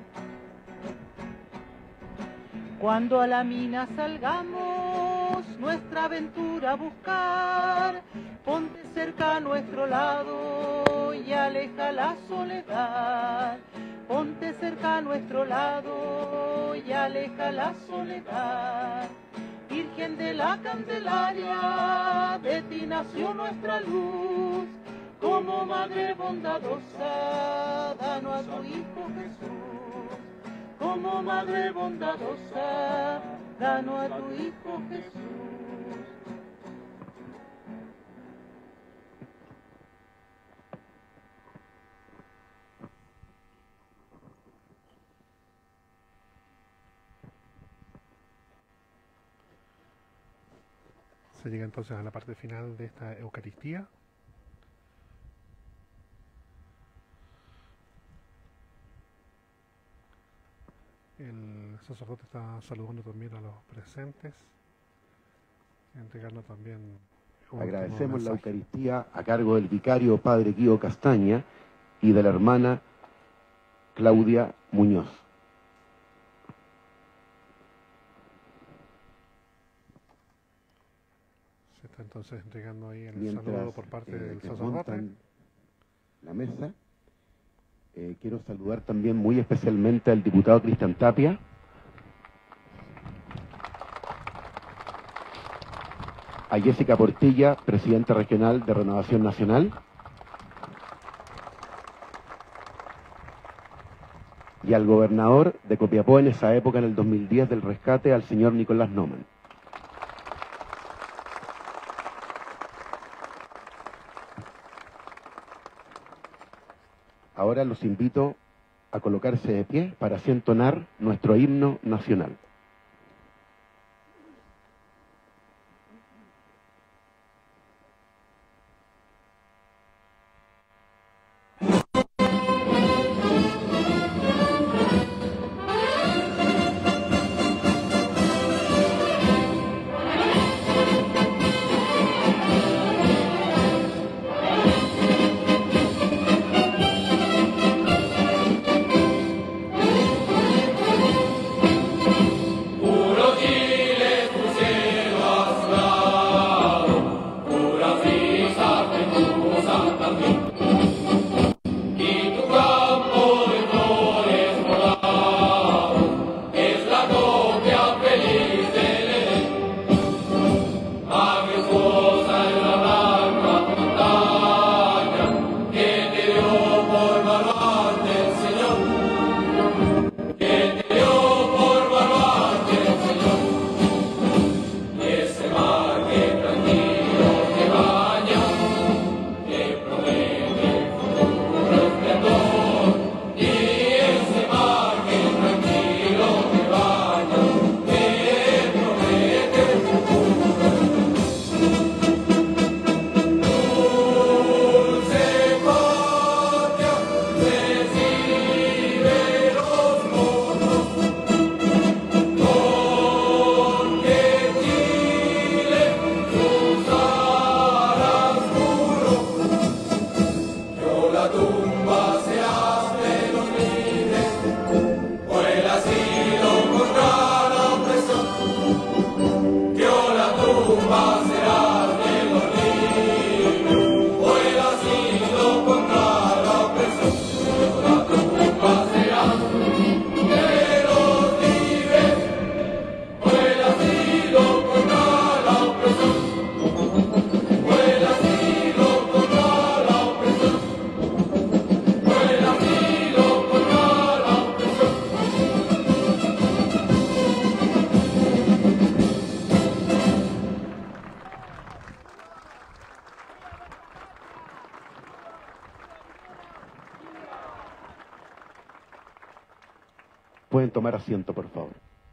Cuando a la mina salgamos, nuestra aventura a buscar, ponte cerca a nuestro lado y aleja la soledad. Ponte cerca a nuestro lado y aleja la soledad. Virgen de la Candelaria, de ti nació nuestra luz. Como Madre bondadosa, danos a tu Hijo Jesús. Como Madre bondadosa, danos a tu Hijo Jesús. Se llega entonces a la parte final de esta Eucaristía. El sacerdote está saludando también a los presentes, entregando también un Agradecemos la mensaje. Eucaristía a cargo del vicario Padre Guido Castaña y de la hermana Claudia Muñoz. Se está entonces entregando ahí el Mientras saludo por parte del sacerdote. desmontan la mesa, quiero saludar también muy especialmente al diputado Cristian Tapia, a Jessica Portilla, presidenta regional de Renovación Nacional, y al gobernador de Copiapó en esa época, en el 2010 del rescate, al señor Nicolás Noman. Ahora los invito a colocarse de pie para así entonar nuestro himno nacional. Pueden tomar asiento, por favor.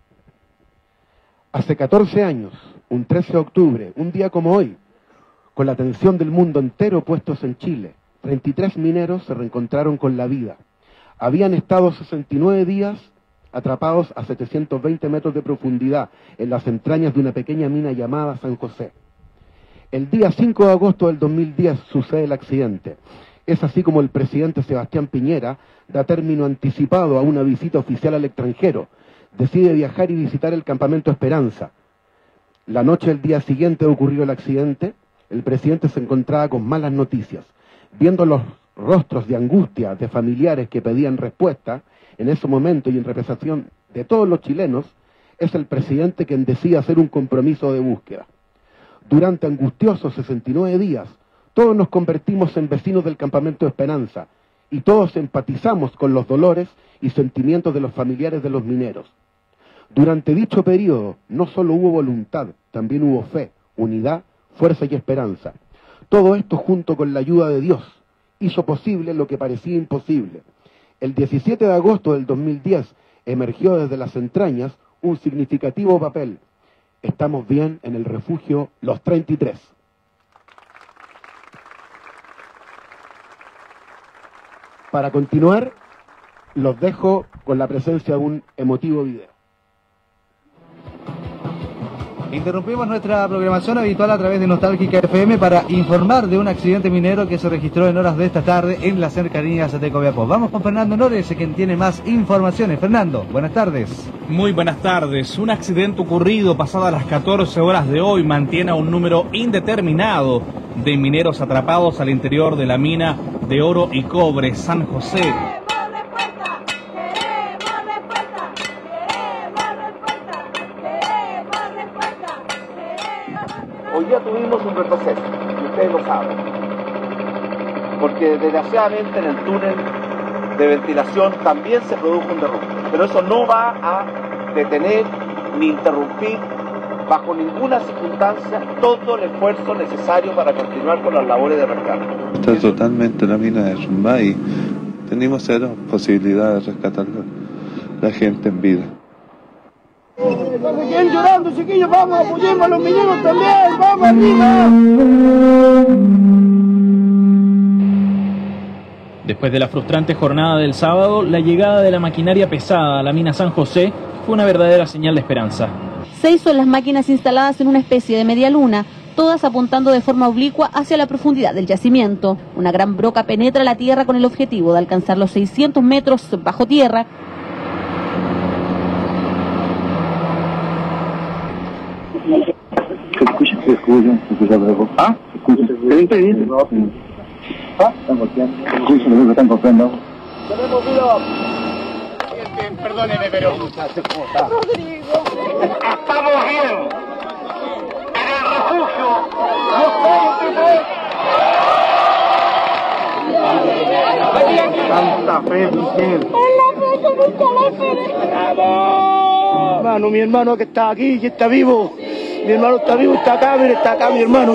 Hace 14 años, un 13 de octubre, un día como hoy, con la atención del mundo entero puestos en Chile, 33 mineros se reencontraron con la vida. Habían estado 69 días atrapados a 720 metros de profundidad en las entrañas de una pequeña mina llamada San José. El día 5 de agosto del 2010 sucede el accidente. Es así como el presidente Sebastián Piñera da término anticipado a una visita oficial al extranjero. Decide viajar y visitar el campamento Esperanza. La noche del día siguiente ocurrió el accidente. El presidente se encontraba con malas noticias. Viendo los rostros de angustia de familiares que pedían respuesta, en ese momento y en representación de todos los chilenos, es el presidente quien decide hacer un compromiso de búsqueda. Durante angustiosos 69 días, todos nos convertimos en vecinos del campamento Esperanza y todos empatizamos con los dolores y sentimientos de los familiares de los mineros. Durante dicho periodo no solo hubo voluntad, también hubo fe, unidad, fuerza y esperanza. Todo esto junto con la ayuda de Dios hizo posible lo que parecía imposible. El 17 de agosto del 2010 emergió desde las entrañas un significativo papel. Estamos bien en el refugio Los 33. Para continuar, los dejo con la presencia de un emotivo video. Interrumpimos nuestra programación habitual a través de Nostálgica FM para informar de un accidente minero que se registró en horas de esta tarde en las cercanías de Copiapó. Vamos con Fernando Nores, quien tiene más informaciones. Fernando, buenas tardes. Muy buenas tardes. Un accidente ocurrido pasadas las 14 horas de hoy mantiene a un número indeterminado de mineros atrapados al interior de la mina de oro y cobre San José. Hoy día tuvimos un retroceso, y ustedes lo saben, porque desgraciadamente en el túnel de ventilación también se produjo un derrumbe, pero eso no va a detener ni interrumpir bajo ninguna circunstancia todo el esfuerzo necesario para continuar con las labores de rescate. Está totalmente la mina derrumbada y tenemos cero posibilidad de rescatar a la gente en vida. No se queden llorando, chiquillos, vamos, apoyemos a los mineros también, vamos arriba. Después de la frustrante jornada del sábado, la llegada de la maquinaria pesada a la mina San José fue una verdadera señal de esperanza. 6 son las máquinas instaladas en una especie de media luna, todas apuntando de forma oblicua hacia la profundidad del yacimiento. Una gran broca penetra la tierra con el objetivo de alcanzar los 600 metros bajo tierra. Se escucha, ¿ah? Se escucha. ¿Qué dice? ¿Ah? Están golpeando. Escucha lo que están golpeando. Tenemos cuidado. Perdóneme, pero... Rodrigo. Estamos bien. En el refugio. Tanta fe, Miguel. Hermano, mi hermano que está aquí, que está vivo. Mi hermano está vivo, está acá, mire, está acá mi hermano.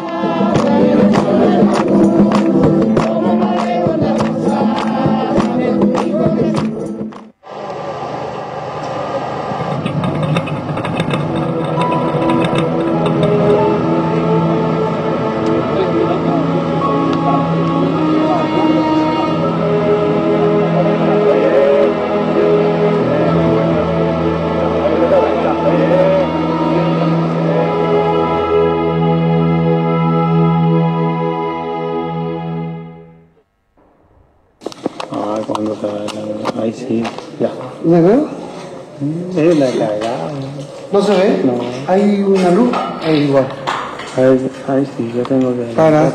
Ahí sí, ya. ¿Me veo? Es la cagada. ¿No se ve? No. Hay una luz, ahí igual. Ahí sí, yo tengo que... Para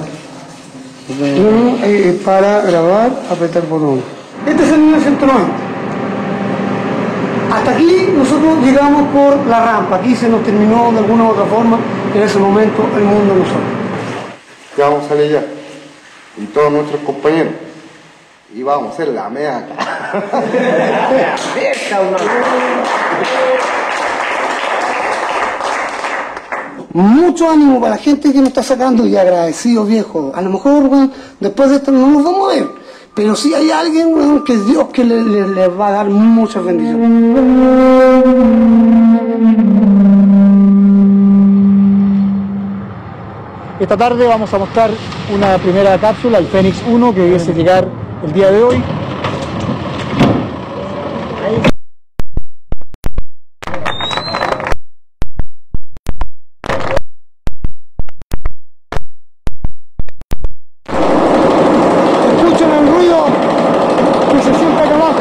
grabar, apretar botón. Este es el 1990. Hasta aquí nosotros llegamos por la rampa. Aquí se nos terminó de alguna u otra forma en ese momento el mundo de nosotros. Ya vamos a salir ya. Y todos nuestros compañeros. Y vamos a hacer la mea. Mucho ánimo para la gente que nos está sacando y agradecido, viejo. A lo mejor, bueno, después de esto no nos vamos a ver. Pero sí hay alguien, bueno, que es Dios que le va a dar muchas bendiciones. Esta tarde vamos a mostrar una primera cápsula, el Fénix 1, que debiese llegar el día de hoy. Escuchen el ruido que se siente acá abajo.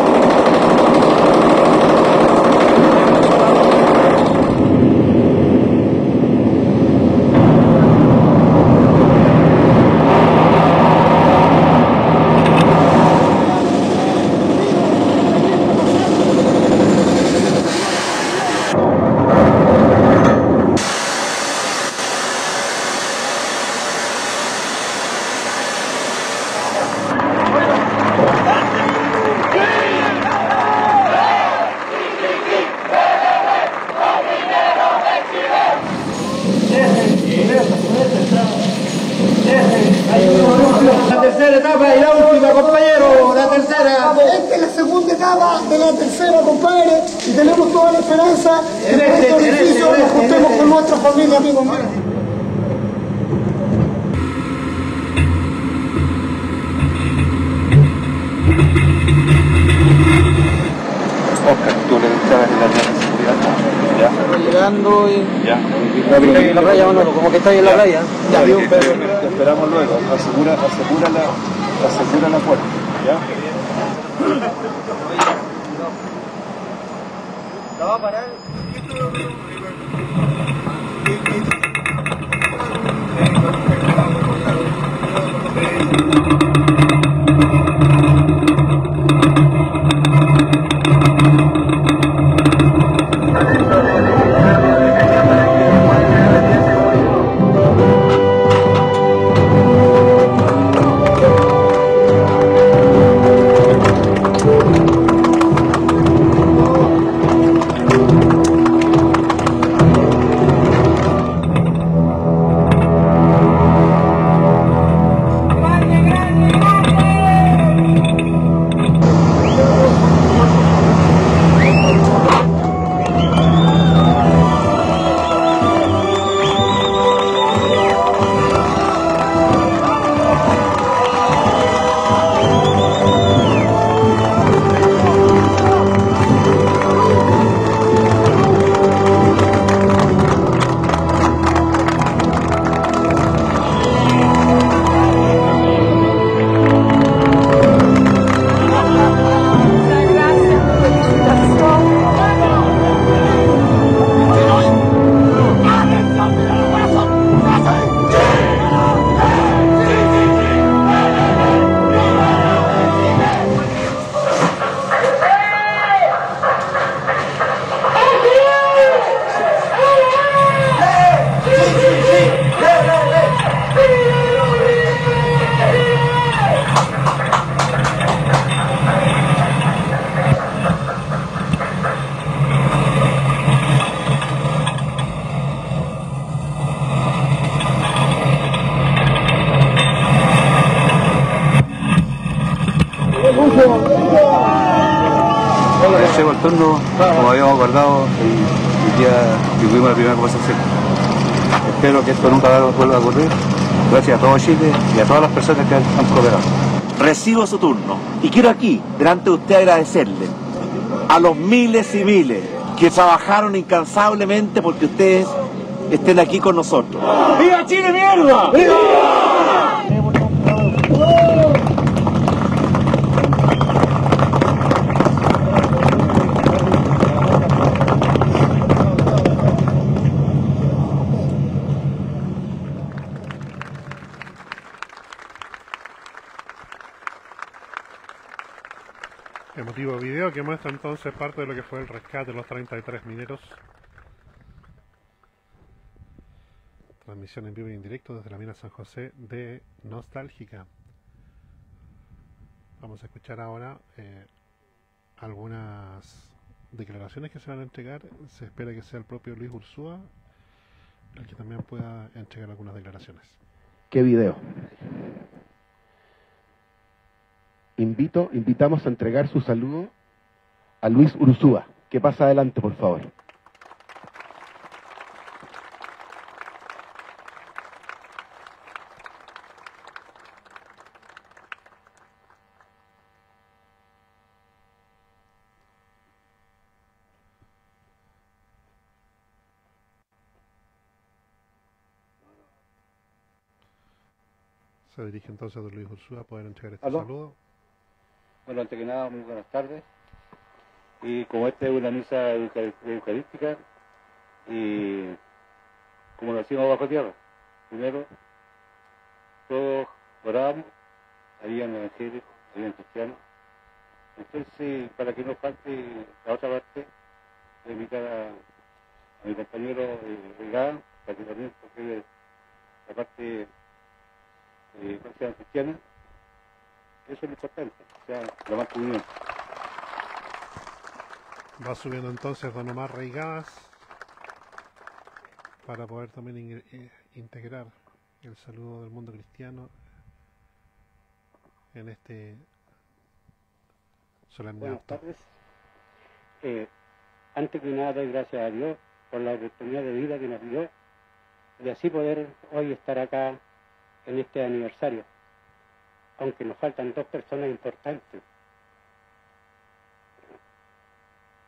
La tercera etapa y la última, compañero, la tercera. Esta es la segunda etapa de la tercera, compadre, y tenemos toda la esperanza de que este beneficio nos juntemos con nuestra familia, amigos míos. Oscar, tú le entrabas en la red de seguridad. ¿Ya? Estamos llegando y... Ya. En la playa, Manolo, como que está ahí en la playa. Ya, te esperamos luego. Asegura la puerta. ¿Ya? ¿La va a parar? Agradecemos el turno, como habíamos acordado, el día que tuvimos la primera conversación. Espero que esto nunca vuelva a ocurrir. Gracias a todo Chile y a todas las personas que han cooperado. Recibo su turno y quiero aquí, delante de usted, agradecerle a los miles y miles que trabajaron incansablemente porque ustedes estén aquí con nosotros. ¡Viva Chile, mierda! ¡Viva! Emotivo video que muestra entonces parte de lo que fue el rescate de los 33 mineros. Transmisión en vivo y en directo desde la mina San José de Nostálgica. Vamos a escuchar ahora algunas declaraciones que se van a entregar. Se espera que sea el propio Luis Ursúa el que también pueda entregar algunas declaraciones. ¿Qué video? Invitamos a entregar su saludo a Luis Ursúa. Que pasa adelante, por favor. Se dirige entonces a don Luis Ursúa a poder entregar este saludo. Bueno, antes que nada, muy buenas tardes. Y como esta es una misa eucarística, y como lo hacíamos bajo tierra, primero todos orábamos, habían evangélicos, habían cristianos. Entonces, para que no falte la otra parte, voy a invitar a mi compañero Regada, para que también porque la parte cristiana. Eso es lo importante, o sea, la más comunión. Va subiendo entonces don Omar Reigadas para poder también integrar el saludo del mundo cristiano en este solemne acto. Buenas tardes. Antes que nada doy gracias a Dios por la oportunidad de vida que nos dio de así poder hoy estar acá en este aniversario, aunque nos faltan dos personas importantes.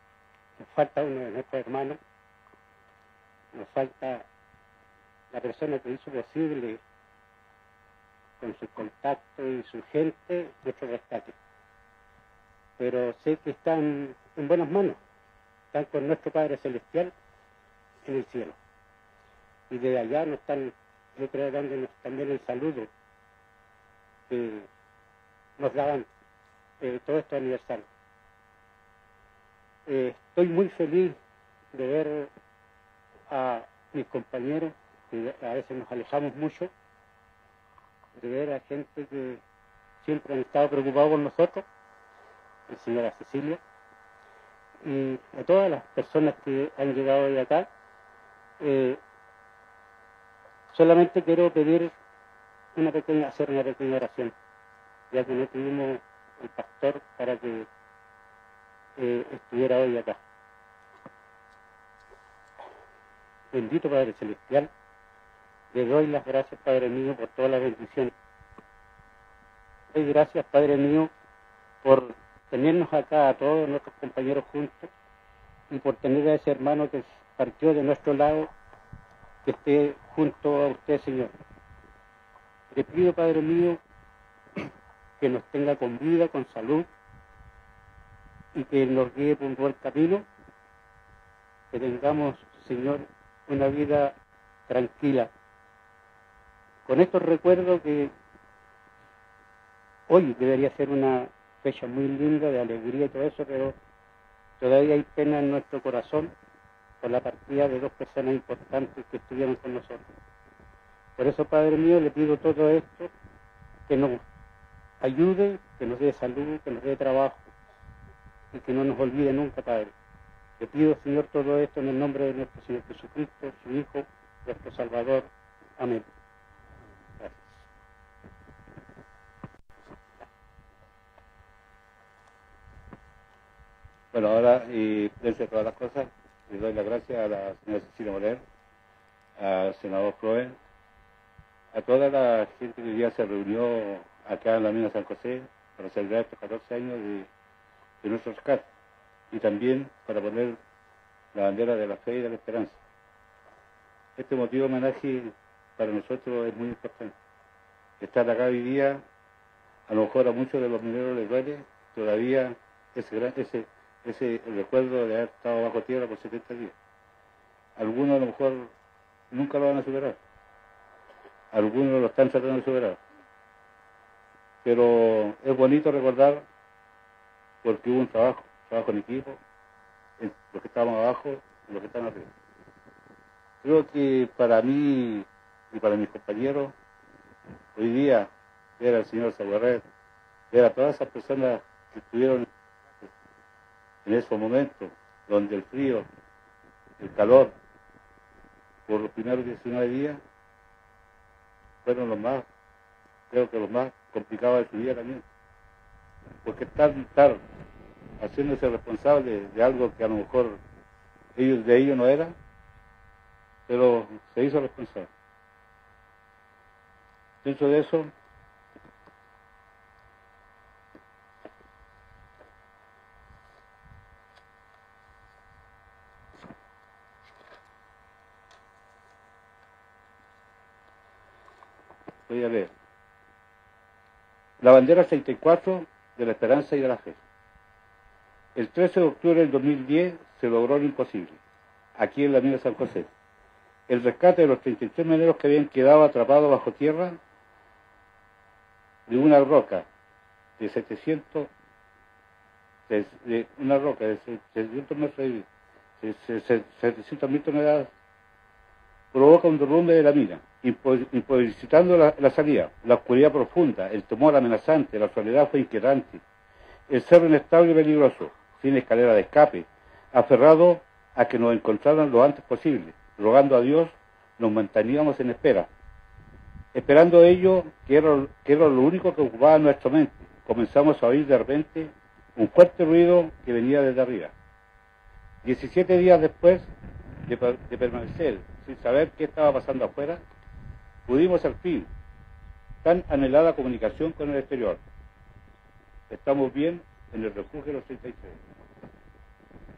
falta uno de nuestros hermanos, nos falta la persona que hizo posible con su contacto y su gente nuestro rescate. Pero sé que están en buenas manos, están con nuestro Padre Celestial en el cielo. Y desde allá nos están, yo creo, dándonos también el saludo que nos daban todo este aniversario. Estoy muy feliz de ver a mis compañeros, que a veces nos alejamos mucho, de ver a gente que siempre han estado preocupados por nosotros, la señora Cecilia, y a todas las personas que han llegado de acá. Solamente quiero pedir hacer una pequeña oración, ya que no tuvimos el pastor para que estuviera hoy acá. Bendito Padre Celestial, le doy las gracias, Padre mío, por todas las bendiciones. Le doy gracias, Padre mío, por tenernos acá a todos nuestros compañeros juntos y por tener a ese hermano que partió de nuestro lado, que esté junto a usted, Señor. Le pido, Padre mío, que nos tenga con vida, con salud, y que nos guíe por un buen camino, que tengamos, Señor, una vida tranquila. Con estos recuerdo que hoy debería ser una fecha muy linda de alegría y todo eso, pero todavía hay pena en nuestro corazón por la partida de dos personas importantes que estuvieron con nosotros. Por eso, Padre mío, le pido todo esto, que nos ayude, que nos dé salud, que nos dé trabajo y que no nos olvide nunca, Padre. Le pido, Señor, todo esto en el nombre de nuestro Señor Jesucristo, su Hijo, nuestro Salvador. Amén. Gracias. Bueno, ahora, y desde todas las cosas, le doy las gracias a la señora Cecilia Morel, al senador Floen, a toda la gente que hoy día se reunió acá en la mina San José para celebrar estos 14 años de nuestro rescate, y también para poner la bandera de la fe y de la esperanza. Este motivo de homenaje para nosotros es muy importante. Estar acá hoy día, a lo mejor a muchos de los mineros les duele todavía ese recuerdo de haber estado bajo tierra por 70 días. Algunos a lo mejor nunca lo van a superar. Algunos lo están tratando de superar. Pero es bonito recordar porque hubo un trabajo en equipo, en los que estaban abajo y los que están arriba. Creo que para mí y para mis compañeros, hoy día, ver al señor Zaguarret, ver a todas esas personas que estuvieron en esos momentos, donde el frío, el calor, por los primeros 19 días, fueron creo que los más complicados de su vida también. Porque estar haciéndose responsable de algo que a lo mejor de ellos no era, pero se hizo responsable. Dentro de eso, voy a leer. La bandera 34 de la esperanza y de la fe. El 13 de octubre del 2010 se logró lo imposible, aquí en la mina San José. El rescate de los 33 mineros que habían quedado atrapados bajo tierra de una roca de 700 metros de 700.000 toneladas, provoca un derrumbe de la mina, imposibilitando la salida. La oscuridad profunda, el temor amenazante, la soledad fue inquietante, el cerro inestable y peligroso, sin escalera de escape, aferrado a que nos encontraran lo antes posible, rogando a Dios, nos manteníamos en espera, esperando ello, que era lo único que ocupaba nuestra mente. Comenzamos a oír de repente un fuerte ruido que venía desde arriba. 17 días después de permanecer sin saber qué estaba pasando afuera, pudimos al fin tan anhelada comunicación con el exterior. Estamos bien en el refugio de los 33.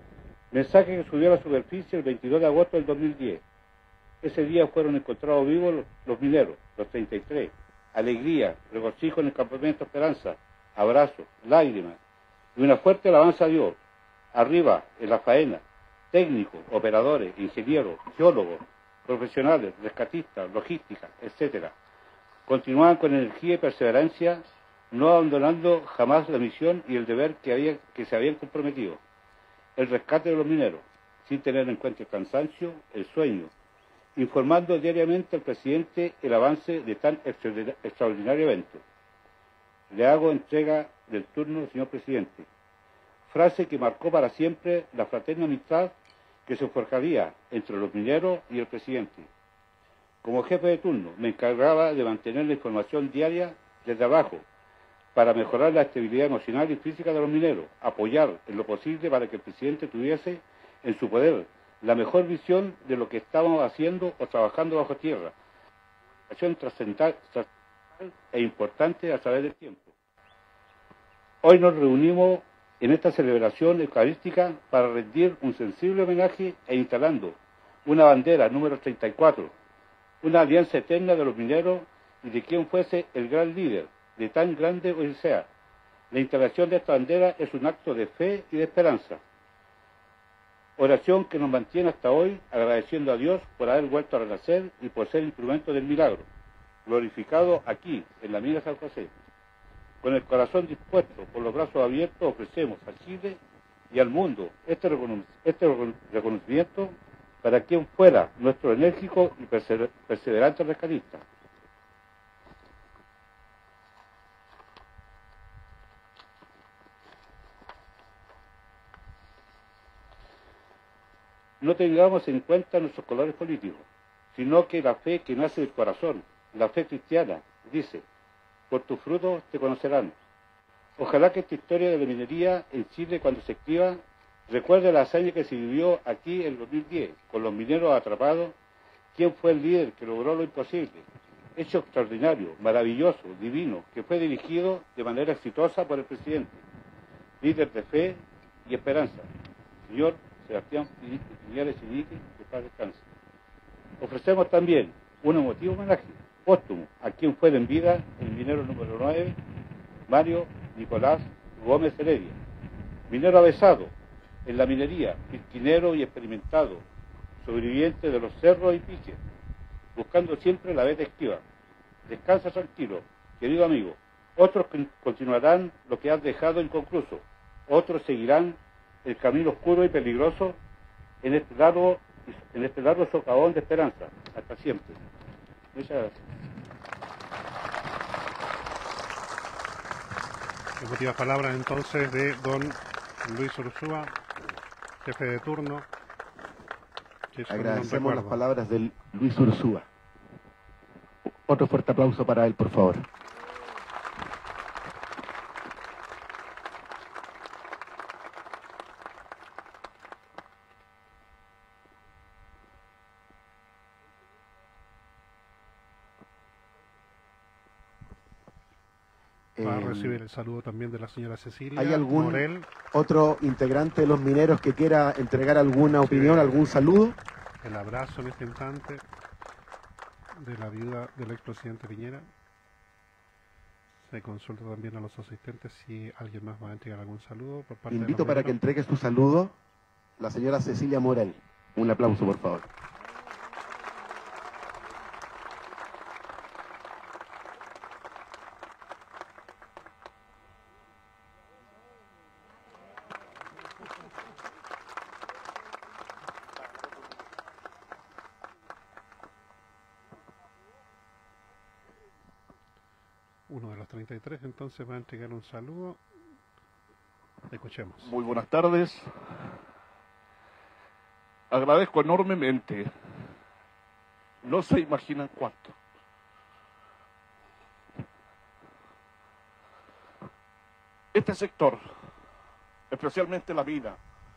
Mensaje que subió a la superficie el 22 de agosto del 2010. Ese día fueron encontrados vivos los mineros, los 33. Alegría, regocijo en el campamento Esperanza, abrazos, lágrimas y una fuerte alabanza a Dios. Arriba, en la faena, técnicos, operadores, ingenieros, geólogos, profesionales, rescatistas, logística, etc. Continuaban con energía y perseverancia, no abandonando jamás la misión y el deber que se habían comprometido. El rescate de los mineros, sin tener en cuenta el cansancio, el sueño, informando diariamente al presidente el avance de tan extraordinario evento. Le hago entrega del turno, señor presidente. Frase que marcó para siempre la fraterna amistad que se forjaría entre los mineros y el presidente. Como jefe de turno, me encargaba de mantener la información diaria desde abajo, para mejorar la estabilidad emocional y física de los mineros, apoyar en lo posible para que el presidente tuviese en su poder la mejor visión de lo que estábamos haciendo o trabajando bajo tierra. Acción trascendental e importante a través del tiempo. Hoy nos reunimos en esta celebración eucarística para rendir un sensible homenaje e instalando una bandera número 34, una alianza eterna de los mineros y de quien fuese el gran líder, de tan grande odisea. La instalación de esta bandera es un acto de fe y de esperanza. Oración que nos mantiene hasta hoy agradeciendo a Dios por haber vuelto a renacer y por ser instrumento del milagro, glorificado aquí, en la mina San José. Con el corazón dispuesto, por los brazos abiertos, ofrecemos a Chile y al mundo este reconocimiento para quien fuera nuestro enérgico y perseverante rescatista. No tengamos en cuenta nuestros colores políticos, sino que la fe que nace del corazón, la fe cristiana, dice, por tus frutos te conocerán. Ojalá que esta historia de la minería en Chile, cuando se escriba, recuerde la hazaña que se vivió aquí en 2010, con los mineros atrapados, quién fue el líder que logró lo imposible. Hecho extraordinario, maravilloso, divino, que fue dirigido de manera exitosa por el presidente, líder de fe y esperanza, señor Sebastián Piñera Echenique, que paz descanse. Ofrecemos también un emotivo homenaje póstumo a quien fue en vida el minero número 9, Mario Nicolás Gómez Heredia, minero avesado en la minería, piscinero y experimentado, sobreviviente de los cerros y piques, buscando siempre la veta esquiva. Descansa tranquilo, querido amigo. Otros continuarán lo que has dejado inconcluso, otros seguirán el camino oscuro y peligroso en este largo socavón de esperanza. Hasta siempre. Muchas gracias. Emotivas palabras entonces de don Luis Ursúa, jefe de turno. Agradecemos las palabras de Luis Ursúa. Otro fuerte aplauso para él, por favor. Va a recibir el saludo también de la señora Cecilia ¿Hay algún Morel. otro integrante de los mineros que quiera entregar alguna opinión, algún saludo? El abrazo en este instante de la viuda del expresidente Piñera. Se consulta también a los asistentes si alguien más va a entregar algún saludo por parte Invito de los para que mineros. entregue su saludo la señora Cecilia Morel. Un aplauso, por favor. Uno de los 33 entonces va a entregar un saludo. Escuchemos. Muy buenas tardes. Agradezco enormemente. No se imaginan cuánto. Este sector, especialmente la mina,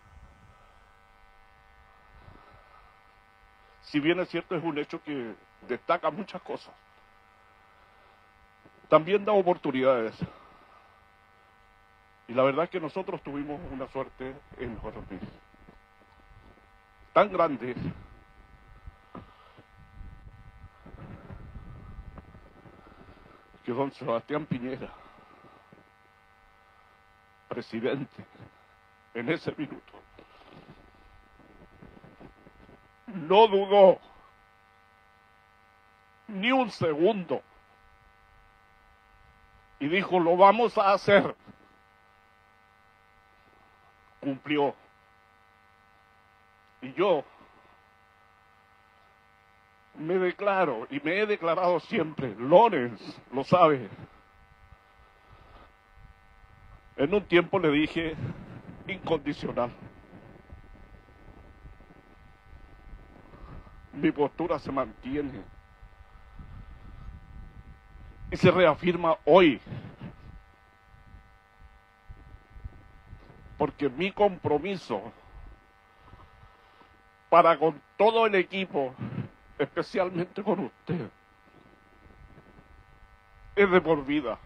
si bien es cierto, es un hecho que destaca muchas cosas, también da oportunidades. Y la verdad es que nosotros tuvimos una suerte en los 2000. tan grande que don Sebastián Piñera, presidente, en ese minuto, no dudó ni un segundo y dijo, lo vamos a hacer. Cumplió. Y yo me declaro y me he declarado siempre, Lorenz lo sabe. En un tiempo le dije incondicional. Mi postura se mantiene y se reafirma hoy, porque mi compromiso para con todo el equipo, especialmente con usted, es de por vida.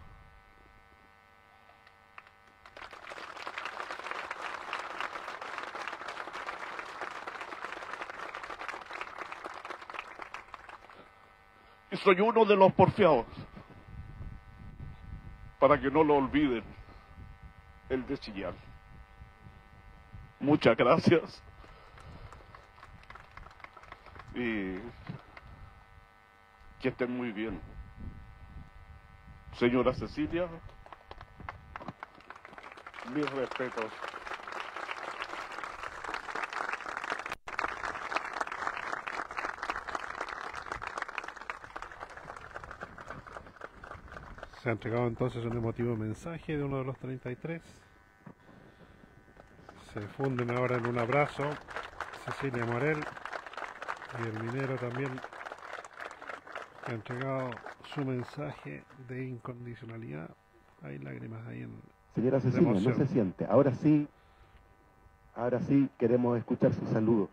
Y soy uno de los porfiados, para que no lo olviden, el de Chillán. Muchas gracias. Y que estén muy bien. Señora Cecilia, mis respetos. Se ha entregado entonces un emotivo mensaje de uno de los 33. Se funden ahora en un abrazo Cecilia Morel y el minero también ha entregado su mensaje de incondicionalidad. Hay lágrimas ahí en Señora Cecilia, no se siente. Ahora sí queremos escuchar su saludo.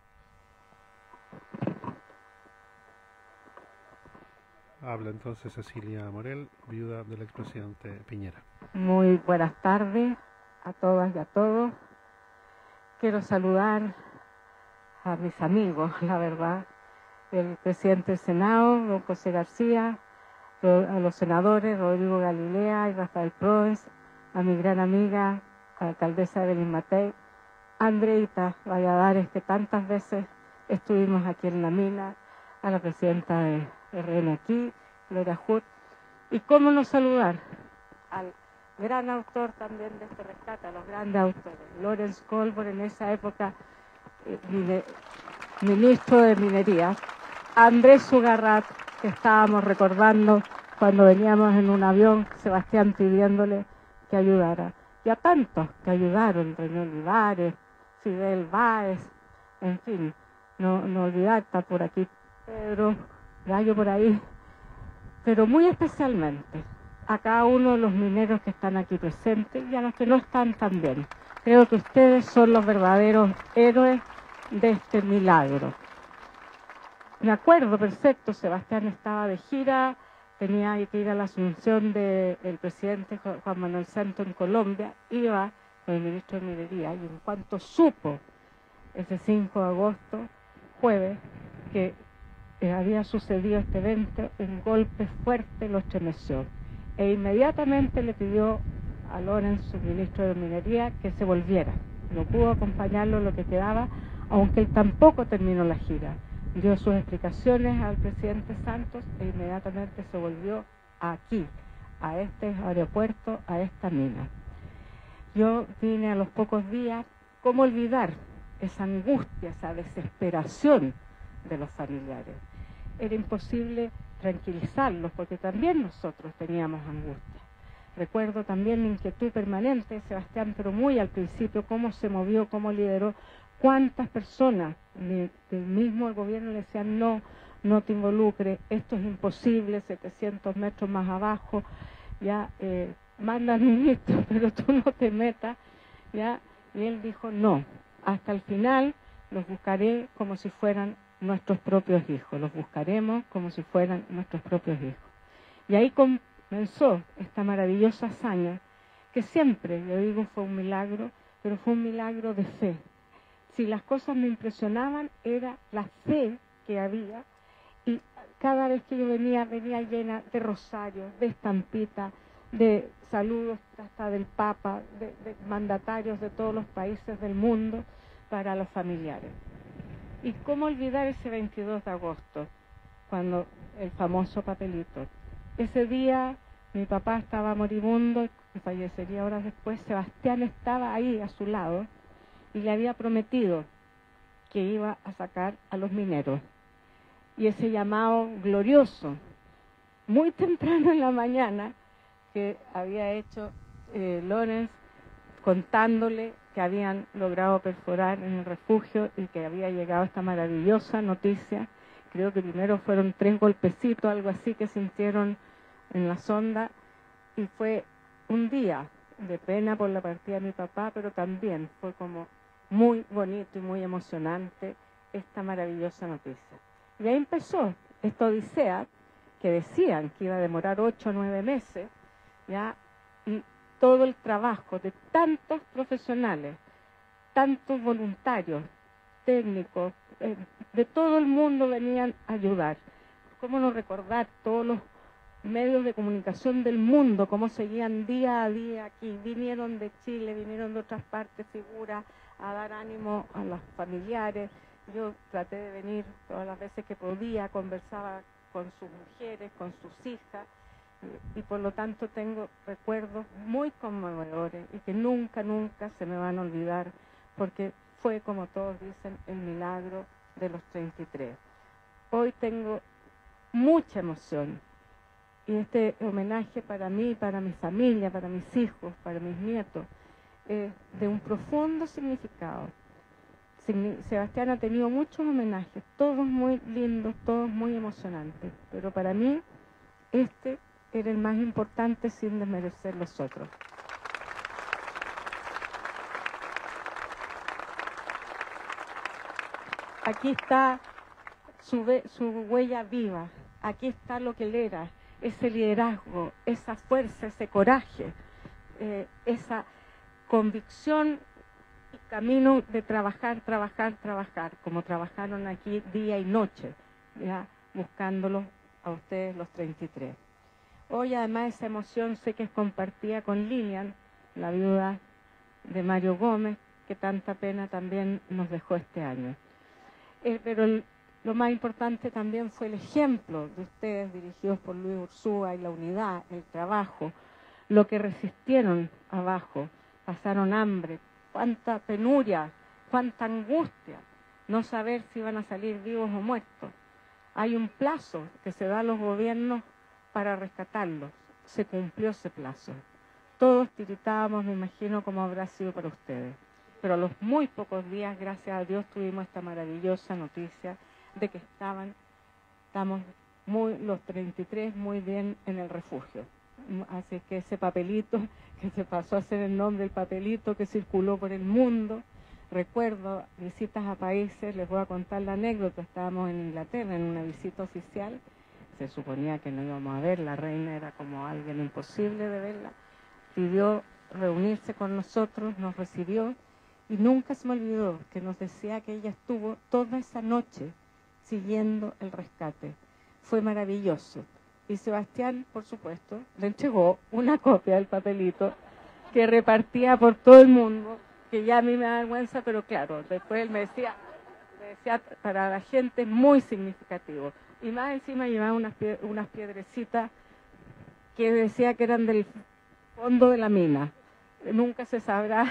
Habla entonces Cecilia Morel, viuda del expresidente Piñera. Muy buenas tardes a todas y a todos. Quiero saludar a mis amigos, la verdad, el presidente del Senado, don José García, a los senadores Rodrigo Galilea y Rafael Proens, a mi gran amiga, la alcaldesa de Belín Matei, Andreita Valladares, que tantas veces estuvimos aquí en la mina, a la presidenta de RN aquí, Gloria Hood, y cómo no saludar al gran autor también de este rescate, a los grandes autores, Lorenz Colbert en esa época, ministro de Minería, Andrés Sugarrat, que estábamos recordando cuando veníamos en un avión, Sebastián pidiéndole que ayudara, y a tantos que ayudaron, René Olivares, Fidel Báez, en fin, no olvidar, está por aquí Pedro Gallo por ahí, pero muy especialmente a cada uno de los mineros que están aquí presentes y a los que no están también. Creo que ustedes son los verdaderos héroes de este milagro. Me acuerdo perfecto, Sebastián estaba de gira, tenía que ir a la asunción del presidente Juan Manuel Santos en Colombia, iba con el ministro de Minería y en cuanto supo ese 5 de agosto, jueves, que había sucedido este evento, un golpe fuerte lo estremeció e inmediatamente le pidió a Lorenz, su ministro de Minería, que se volviera. No pudo acompañarlo lo que quedaba, aunque él tampoco terminó la gira. Dio sus explicaciones al presidente Santos e inmediatamente se volvió aquí, a este aeropuerto, a esta mina. Yo vine a los pocos días. ¿Cómo olvidar esa angustia, esa desesperación de los familiares? Era imposible tranquilizarlos porque también nosotros teníamos angustia. Recuerdo también la inquietud permanente de Sebastián, pero muy al principio, cómo se movió, cómo lideró, cuántas personas del mismo gobierno le decían no te involucres, esto es imposible, 700 metros más abajo, ya manda al ministro, pero tú no te metas, ya, y él dijo no, hasta el final los buscaré como si fueran nuestros propios hijos, los buscaremos como si fueran nuestros propios hijos. Y ahí comenzó esta maravillosa hazaña, que siempre, yo digo, fue un milagro, pero fue un milagro de fe. si las cosas me impresionaban, era la fe que había. Y cada vez que yo venía llena de rosarios, de estampitas, de saludos hasta del Papa, de mandatarios de todos los países del mundo para los familiares. ¿Y cómo olvidar ese 22 de agosto, cuando el famoso papelito? Ese día mi papá estaba moribundo, que fallecería horas después. Sebastián estaba ahí a su lado y le había prometido que iba a sacar a los mineros. Y ese llamado glorioso, muy temprano en la mañana, que había hecho Lorenz, contándole que habían logrado perforar en el refugio y que había llegado esta maravillosa noticia. Creo que primero fueron 3 golpecitos, algo así, que sintieron en la sonda, y fue un día de pena por la partida de mi papá, pero también fue como muy bonito y muy emocionante esta maravillosa noticia. Y ahí empezó esta odisea, que decían que iba a demorar 8 o 9 meses, ya, y todo el trabajo de tantos profesionales, tantos voluntarios, técnicos, de todo el mundo venían a ayudar. ¿Cómo no recordar todos los medios de comunicación del mundo, cómo seguían día a día aquí? Vinieron de Chile, vinieron de otras partes, figuras, a dar ánimo a los familiares. Yo traté de venir todas las veces que podía, conversaba con sus mujeres, con sus hijas, y por lo tanto tengo recuerdos muy conmovedores y que nunca, nunca se me van a olvidar, porque fue, como todos dicen, el milagro de los 33. Hoy tengo mucha emoción, y este homenaje para mí, para mi familia, para mis hijos, para mis nietos, es de un profundo significado. Sebastián ha tenido muchos homenajes, todos muy lindos, todos muy emocionantes, pero para mí este era el más importante, sin desmerecer los otros. Aquí está su huella viva, aquí está lo que él era, ese liderazgo, esa fuerza, ese coraje, esa convicción y camino de trabajar, como trabajaron aquí día y noche, ya, buscándolos a ustedes los 33. Hoy además esa emoción sé que es compartida con Lilian, la viuda de Mario Gómez, que tanta pena también nos dejó este año. Pero lo más importante también fue el ejemplo de ustedes, dirigidos por Luis Ursúa, y la unidad, el trabajo, lo que resistieron abajo, pasaron hambre, cuánta penuria, cuánta angustia, no saber si iban a salir vivos o muertos. Hay un plazo que se da a los gobiernos para rescatarlos. Se cumplió ese plazo. Todos tiritábamos, me imagino, cómo habrá sido para ustedes. Pero a los muy pocos días, gracias a Dios, tuvimos esta maravillosa noticia de que estamos los 33 muy bien en el refugio. Así que ese papelito, que se pasó a ser el nombre del papelito, que circuló por el mundo. Recuerdo visitas a países, les voy a contar la anécdota. Estábamos en Inglaterra en una visita oficial. Se suponía que no íbamos a ver, la reina era como alguien imposible de verla. Pidió reunirse con nosotros, nos recibió, y nunca se me olvidó que nos decía que ella estuvo toda esa noche siguiendo el rescate. Fue maravilloso. Y Sebastián, por supuesto, le entregó una copia del papelito que repartía por todo el mundo, que ya a mí me da vergüenza, pero claro, después él me decía para la gente es muy significativo. Y más encima llevaba unas piedrecitas que decía que eran del fondo de la mina. Nunca se sabrá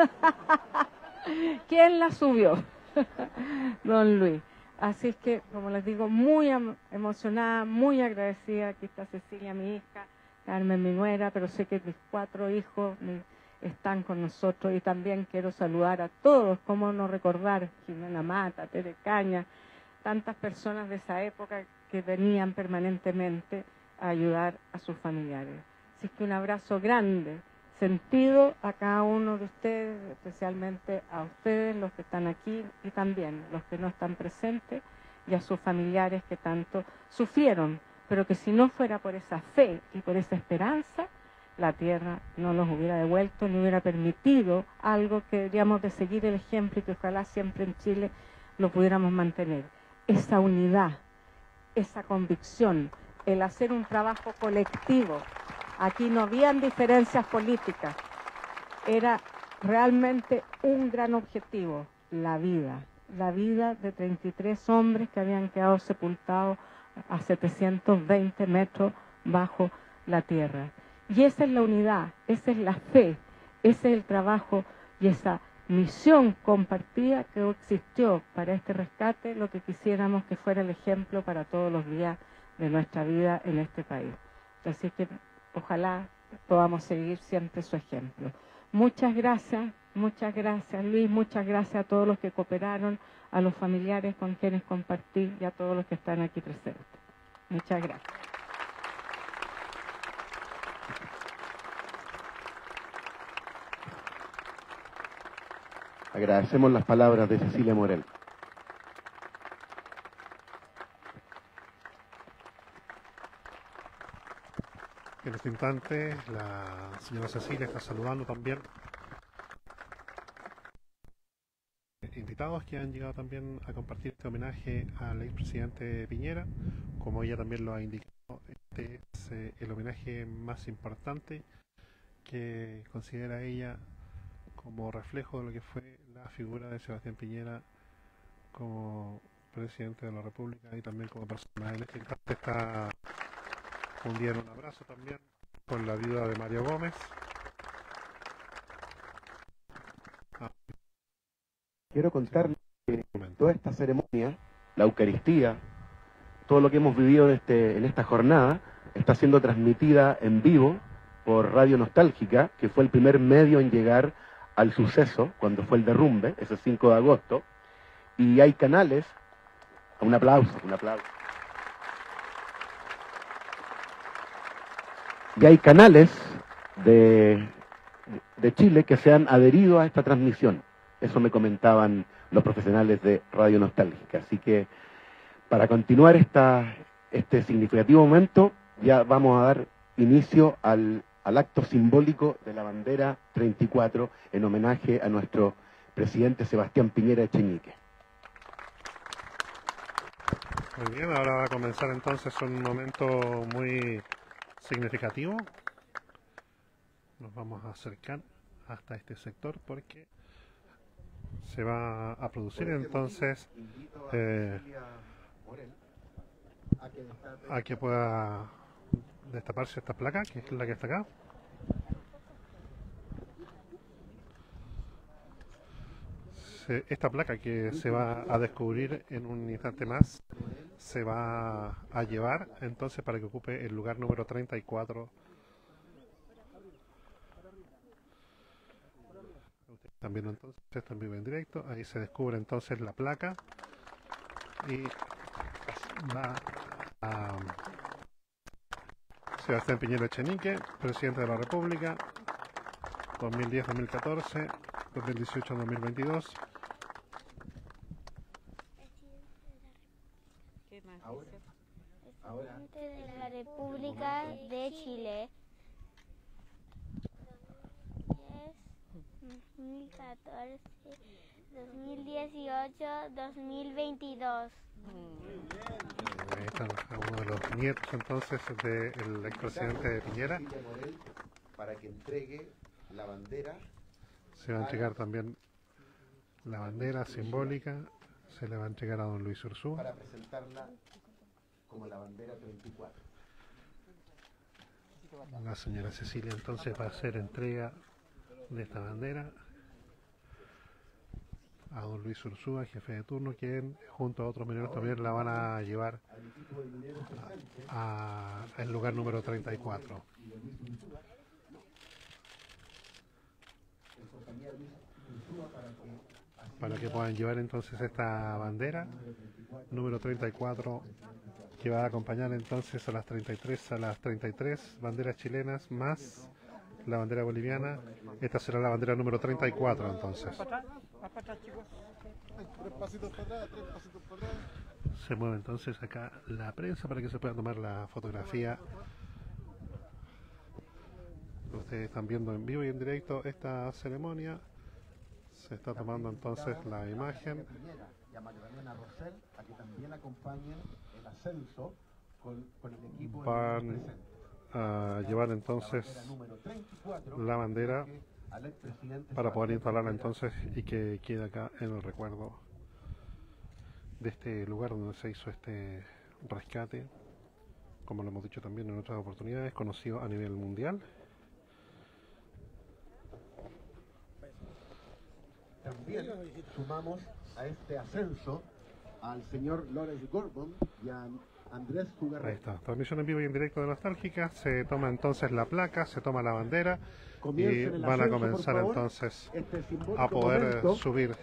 quién la subió, don Luis. Así es que, como les digo, muy emocionada, muy agradecida. Aquí está Cecilia, mi hija, Carmen, mi nuera, pero sé que mis 4 hijos están con nosotros, y también quiero saludar a todos, cómo no recordar, Jimena Mata, Tere Caña, tantas personas de esa época que venían permanentemente a ayudar a sus familiares. Así que un abrazo grande, sentido a cada uno de ustedes, especialmente a ustedes, los que están aquí, y también los que no están presentes, y a sus familiares que tanto sufrieron, pero que si no fuera por esa fe y por esa esperanza, la tierra no nos hubiera devuelto ni hubiera permitido algo que deberíamos de seguir el ejemplo y que ojalá siempre en Chile lo pudiéramos mantener. Esa unidad, esa convicción, el hacer un trabajo colectivo. Aquí no habían diferencias políticas, era realmente un gran objetivo, la vida de 33 hombres que habían quedado sepultados a 720 metros bajo la tierra. Y esa es la unidad, esa es la fe, ese es el trabajo y esa misión compartida que existió para este rescate, lo que quisiéramos que fuera el ejemplo para todos los días de nuestra vida en este país. Así que ojalá podamos seguir siempre su ejemplo. Muchas gracias Luis, muchas gracias a todos los que cooperaron, a los familiares con quienes compartí y a todos los que están aquí presentes. Muchas gracias. Agradecemos las palabras de Cecilia Morel. En este instante, la señora Cecilia está saludando también invitados que han llegado también a compartir este homenaje al expresidente Piñera. Como ella también lo ha indicado, este es el homenaje más importante que considera ella como reflejo de lo que fue la figura de Sebastián Piñera como presidente de la República y también como persona. En este instante está fundida en un abrazo también con la viuda de Mario Gómez. Quiero contarles que toda esta ceremonia, la Eucaristía, todo lo que hemos vivido en esta jornada, está siendo transmitida en vivo por Radio Nostálgica, que fue el primer medio en llegar al suceso, cuando fue el derrumbe, ese 5 de agosto, y hay canales, un aplauso, y hay canales de Chile que se han adherido a esta transmisión. Eso me comentaban los profesionales de Radio Nostálgica. Así que para continuar este significativo momento, ya vamos a dar inicio al acto simbólico de la bandera 34 en homenaje a nuestro presidente Sebastián Piñera Echenique. Muy bien, ahora va a comenzar entonces un momento muy significativo. Nos vamos a acercar hasta este sector porque se va a producir entonces a que pueda destaparse esta placa, que es la que está acá. Esta placa que se va a descubrir en un instante más se va a llevar entonces para que ocupe el lugar número 34. También entonces están vivo en directo, ahí se descubre entonces la placa y va a Sebastián Piñera Echenique, presidente de la República, 2010-2014, 2018-2022. Presidente de la República de Chile. 2014, 2018, 2022. Ahí están uno de los nietos entonces del expresidente Piñera. Para que entregue la bandera. Se va a entregar también la bandera simbólica, se le va a entregar a don Luis Ursúa. Para presentarla como la bandera 34. La señora Cecilia entonces va a hacer entrega de esta bandera a don Luis Ursúa, jefe de turno, quien junto a otros mineros también la van a llevar al lugar número 34. Para que puedan llevar entonces esta bandera número 34, que va a acompañar entonces a las 33 banderas chilenas más la bandera boliviana. Esta será la bandera número 34 entonces. Se mueve entonces acá la prensa para que se pueda tomar la fotografía Ustedes están viendo en vivo y en directo esta ceremonia. Se está tomando entonces la imagen. Y a Magdalena Rosell, a que también acompañen el ascenso con el equipo. Van a llevar entonces la bandera para poder instalarla entonces y que quede acá en el recuerdo de este lugar donde se hizo este rescate, como lo hemos dicho también en otras oportunidades, conocido a nivel mundial. También sumamos a este ascenso al señor Lawrence Gordon y a Andrés Zugarret. Ahí está, transmisión en vivo y en directo de Nostálgica. Se toma entonces la placa, se toma la bandera y van a comenzar entonces a poder subir.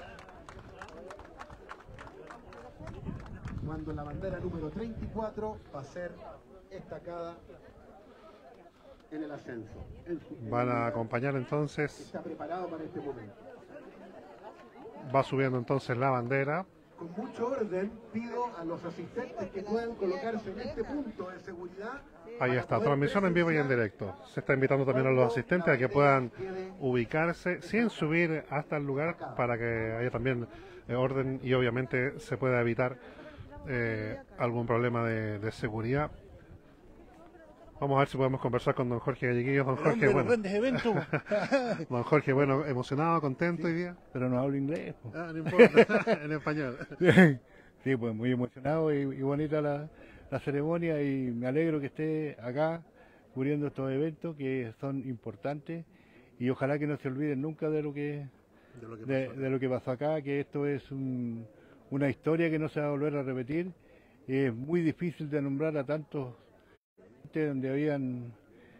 Cuando la bandera número 34 va a ser estacada en el ascenso. Van a acompañar entonces. Está preparado para este momento. Va subiendo entonces la bandera. Con mucho orden pido a los asistentes que puedan colocarse en este punto de seguridad. Ahí está, transmisión en vivo y en directo. Se está invitando también a los asistentes a que puedan ubicarse sin subir hasta el lugar para que haya también orden y obviamente se pueda evitar algún problema de seguridad. Vamos a ver si podemos conversar con don Jorge Galleguillos. Don Jorge, bueno. Don Jorge, bueno, emocionado, contento hoy día. Pero no hablo inglés. Ah, no importa, en español. Sí, pues muy emocionado y bonita la ceremonia y me alegro que esté acá cubriendo estos eventos que son importantes y ojalá que no se olviden nunca de lo que pasó acá, que esto es una historia que no se va a volver a repetir. Es muy difícil de nombrar a tantos donde habían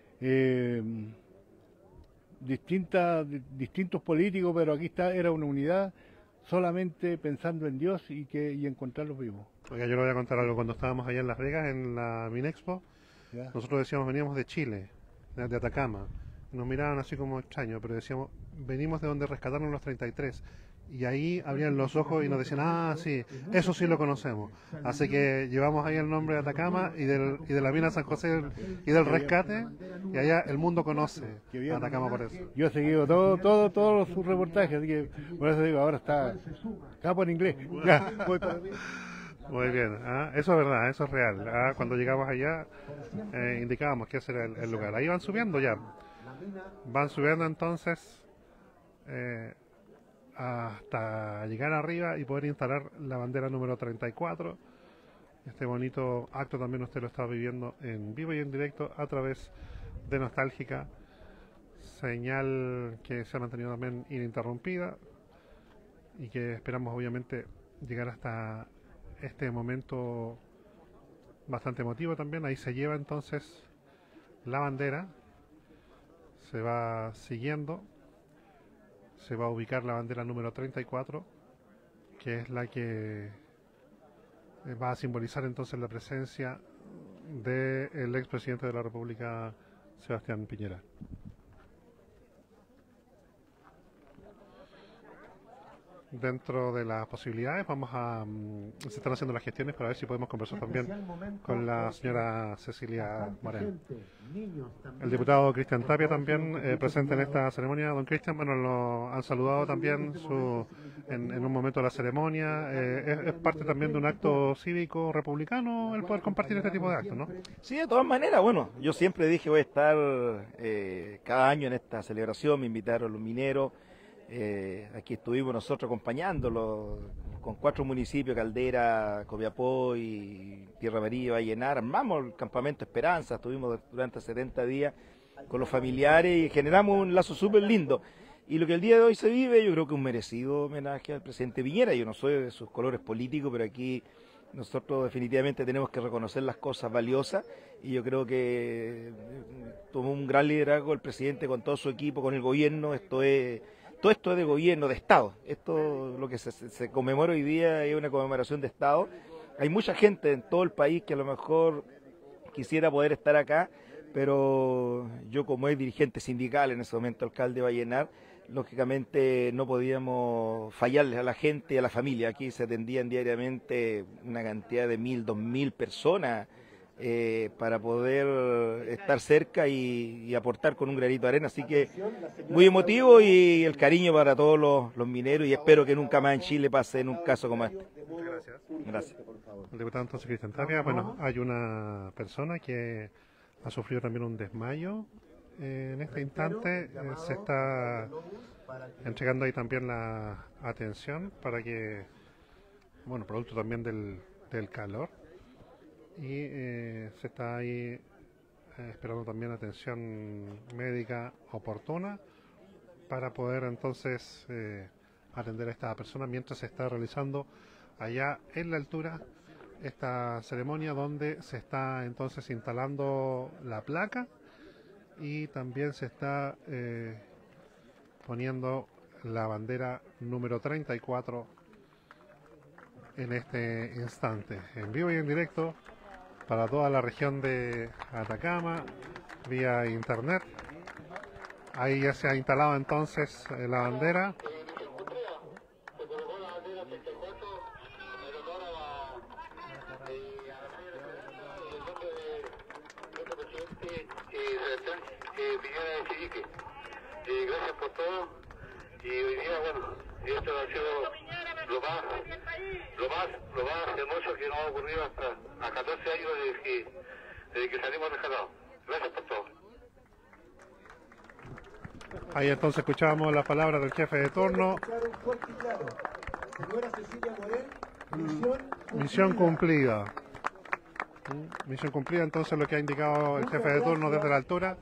distintos políticos, pero aquí era una unidad solamente pensando en Dios y encontrarlos vivos. Oiga, yo le voy a contar algo. Cuando estábamos allá en Las Vegas, en la Minexpo, nosotros decíamos veníamos de Chile, de Atacama. Nos miraban así como extraños, pero decíamos venimos de donde rescataron los 33. Y ahí abrían los ojos y nos decían, ah, sí, eso sí lo conocemos. Así que llevamos ahí el nombre de Atacama y de la mina San José y del rescate, y allá el mundo conoce a Atacama por eso. Yo he seguido todos sus reportajes, así que por eso digo, ahora está capo en inglés. Muy bien, eso es verdad, eso es real. Cuando llegamos allá indicábamos que ese era el lugar. Ahí van subiendo ya. Van subiendo entonces hasta llegar arriba y poder instalar la bandera número 34. Este bonito acto también usted lo está viviendo en vivo y en directo a través de Nostálgica. Señal que se ha mantenido también ininterrumpida y que esperamos obviamente llegar hasta este momento bastante emotivo también. Ahí se lleva entonces la bandera, se va siguiendo. Se va a ubicar la bandera número 34, que es la que va a simbolizar entonces la presencia del expresidente de la República, Sebastián Piñera. Dentro de las posibilidades se están haciendo las gestiones para ver si podemos conversar también con la señora Cecilia Moreno. El diputado Cristian Tapia también presente en esta ceremonia. Don Cristian, bueno, lo han saludado también en un momento de la ceremonia. Es parte también de un acto cívico republicano el poder compartir este tipo de actos, ¿no? Sí, de todas maneras, bueno, yo siempre dije voy a estar cada año en esta celebración, me invitaron los mineros. Aquí estuvimos nosotros acompañándolo con 4 municipios, Caldera, Copiapó y Tierra María, Vallenar. Armamos el campamento Esperanza, estuvimos durante 70 días con los familiares y generamos un lazo súper lindo. Y lo que el día de hoy se vive, yo creo que es un merecido homenaje al presidente Piñera. Yo no soy de sus colores políticos, pero aquí nosotros definitivamente tenemos que reconocer las cosas valiosas y yo creo que tomó un gran liderazgo el presidente con todo su equipo, con el gobierno. Todo esto es de gobierno, de Estado. Esto, lo que se conmemora hoy día es una conmemoración de Estado. Hay mucha gente en todo el país que a lo mejor quisiera poder estar acá, pero yo como es dirigente sindical en ese momento, alcalde de Vallenar, lógicamente no podíamos fallarles a la gente y a la familia. Aquí se atendían diariamente una cantidad de 1000, 2000 personas para poder estar cerca y aportar con un granito de arena. Así que muy emotivo y el cariño para todos los mineros, y espero que nunca más en Chile pase en un caso como este. Muchas gracias. Gracias. El diputado entonces Cristian Tapia. Bueno, hay una persona que ha sufrido también un desmayo. En este instante se está entregando ahí también la atención para que, bueno, producto también del calor, y se está ahí esperando también atención médica oportuna para poder entonces atender a esta persona mientras se está realizando allá en la altura esta ceremonia donde se está entonces instalando la placa y también se está poniendo la bandera número 34 en este instante, en vivo y en directo para toda la región de Atacama, vía internet. Ahí ya se ha instalado entonces la bandera. Gracias por todo, y hoy día, bueno, esto ha sido lo más hermoso que nos ha ocurrido hasta a 14 años desde que salimos rescatados. Gracias por todo. Ahí entonces escuchábamos las palabras del jefe de turno. Señora Cecilia Morel, Misión cumplida. Misión cumplida, entonces lo que ha indicado el jefe de turno desde la altura.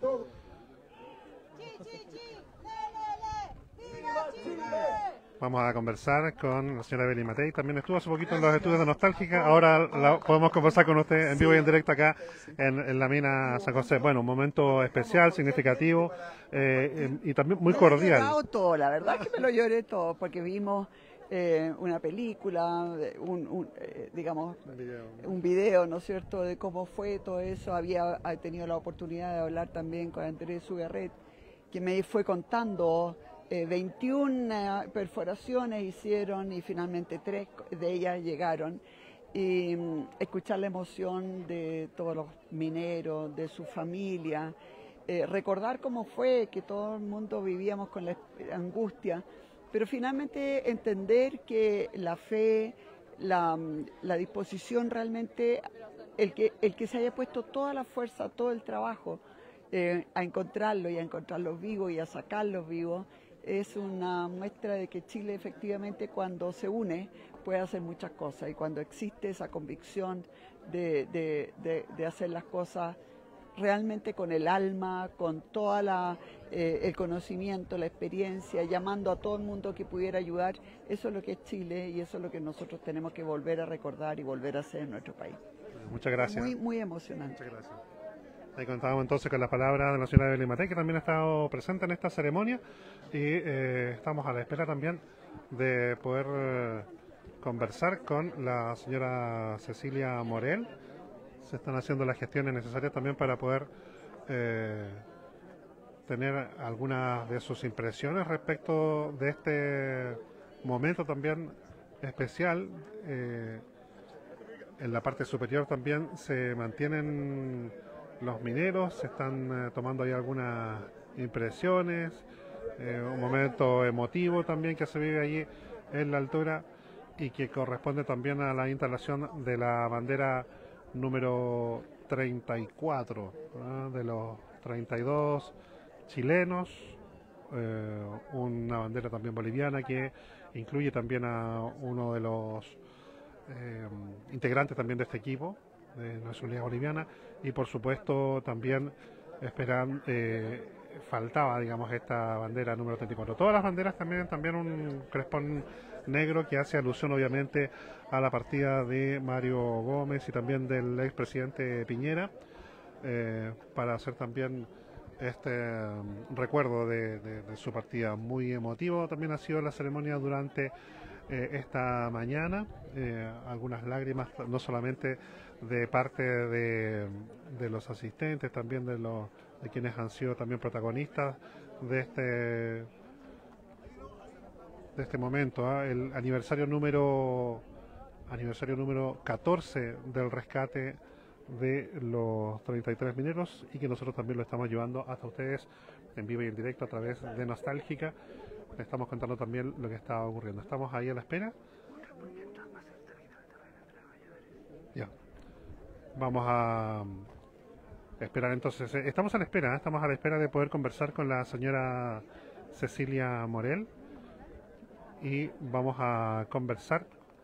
Vamos a conversar con la señora Beli Matei. También estuvo hace poquito en los estudios de Nostálgica. Ahora podemos conversar con usted en vivo y en directo acá en la mina San José. Bueno, un momento especial, significativo y también muy cordial. Todo, la verdad es que me lo lloré todo, porque vimos una película, digamos, un video, ¿no es cierto?, de cómo fue todo eso. Había tenido la oportunidad de hablar también con Andrés Sugarret, que me fue contando 21 perforaciones hicieron y finalmente 3 de ellas llegaron. Y escuchar la emoción de todos los mineros, de su familia, recordar cómo fue que todo el mundo vivíamos con la angustia, pero finalmente entender que la fe, la disposición realmente, el que se haya puesto toda la fuerza, todo el trabajo a encontrarlo y a encontrarlos vivos y a sacarlos vivos, es una muestra de que Chile efectivamente cuando se une puede hacer muchas cosas, y cuando existe esa convicción de hacer las cosas realmente con el alma, con toda el conocimiento, la experiencia, llamando a todo el mundo que pudiera ayudar, eso es lo que es Chile y eso es lo que nosotros tenemos que volver a recordar y volver a hacer en nuestro país. Muchas gracias. Muy, muy emocionante. Muchas gracias. Ahí contábamos entonces con las palabras de la señora Beli Matei, que también ha estado presente en esta ceremonia, y estamos a la espera también de poder conversar con la señora Cecilia Morel. Se están haciendo las gestiones necesarias también para poder tener algunas de sus impresiones respecto de este momento también especial. En la parte superior también se mantienen los mineros, se están tomando ahí algunas impresiones, un momento emotivo también que se vive allí en la altura y que corresponde también a la instalación de la bandera número 34, ¿verdad?, de los 32 chilenos, una bandera también boliviana que incluye también a uno de los integrantes también de este equipo de Nacionalidad Boliviana, y por supuesto también faltaba, digamos, esta bandera número 34. Todas las banderas también un crespón negro que hace alusión obviamente a la partida de Mario Gómez y también del expresidente Piñera, para hacer también este recuerdo de su partida. Muy emotivo también ha sido la ceremonia durante esta mañana, algunas lágrimas no solamente de parte de los asistentes, también de quienes han sido también protagonistas de este momento, el aniversario número 14 del rescate de los 33 mineros y que nosotros también lo estamos llevando hasta ustedes en vivo y en directo a través de Nostálgica. Les estamos contando también lo que está ocurriendo. Estamos ahí a la espera. Ya. Vamos a esperar entonces. Estamos a la espera, estamos a la espera de poder conversar con la señora Cecilia Morel y vamos a conversar.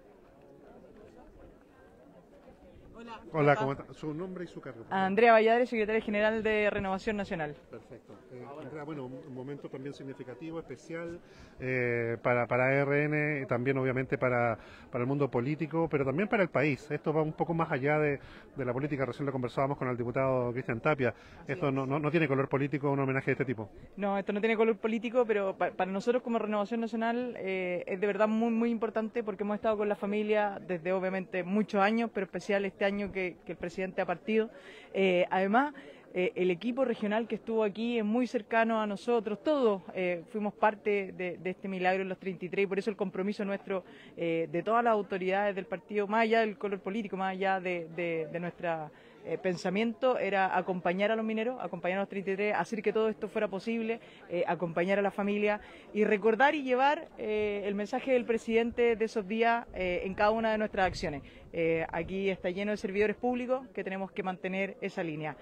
Hola, ¿cómo está? ¿Su nombre y su cargo? Andrea Valladares, secretaria general de Renovación Nacional. Perfecto. Andrea, bueno, un momento también significativo, especial para ARN, y también obviamente para el mundo político, pero también para el país. Esto va un poco más allá de la política. Recién lo conversábamos con el diputado Cristian Tapia. Esto no tiene color político, un homenaje de este tipo. No, esto no tiene color político, pero para nosotros como Renovación Nacional es de verdad muy, muy importante porque hemos estado con la familia desde obviamente muchos años, pero especial este año que el presidente ha partido. Además, el equipo regional que estuvo aquí es muy cercano a nosotros, todos fuimos parte de este milagro en los 33 y por eso el compromiso nuestro de todas las autoridades del partido, más allá del color político, más allá de nuestra pensamiento, era acompañar a los mineros, acompañar a los 33, hacer que todo esto fuera posible, acompañar a la familia y recordar y llevar el mensaje del presidente de esos días en cada una de nuestras acciones. Aquí está lleno de servidores públicos que tenemos que mantener esa línea.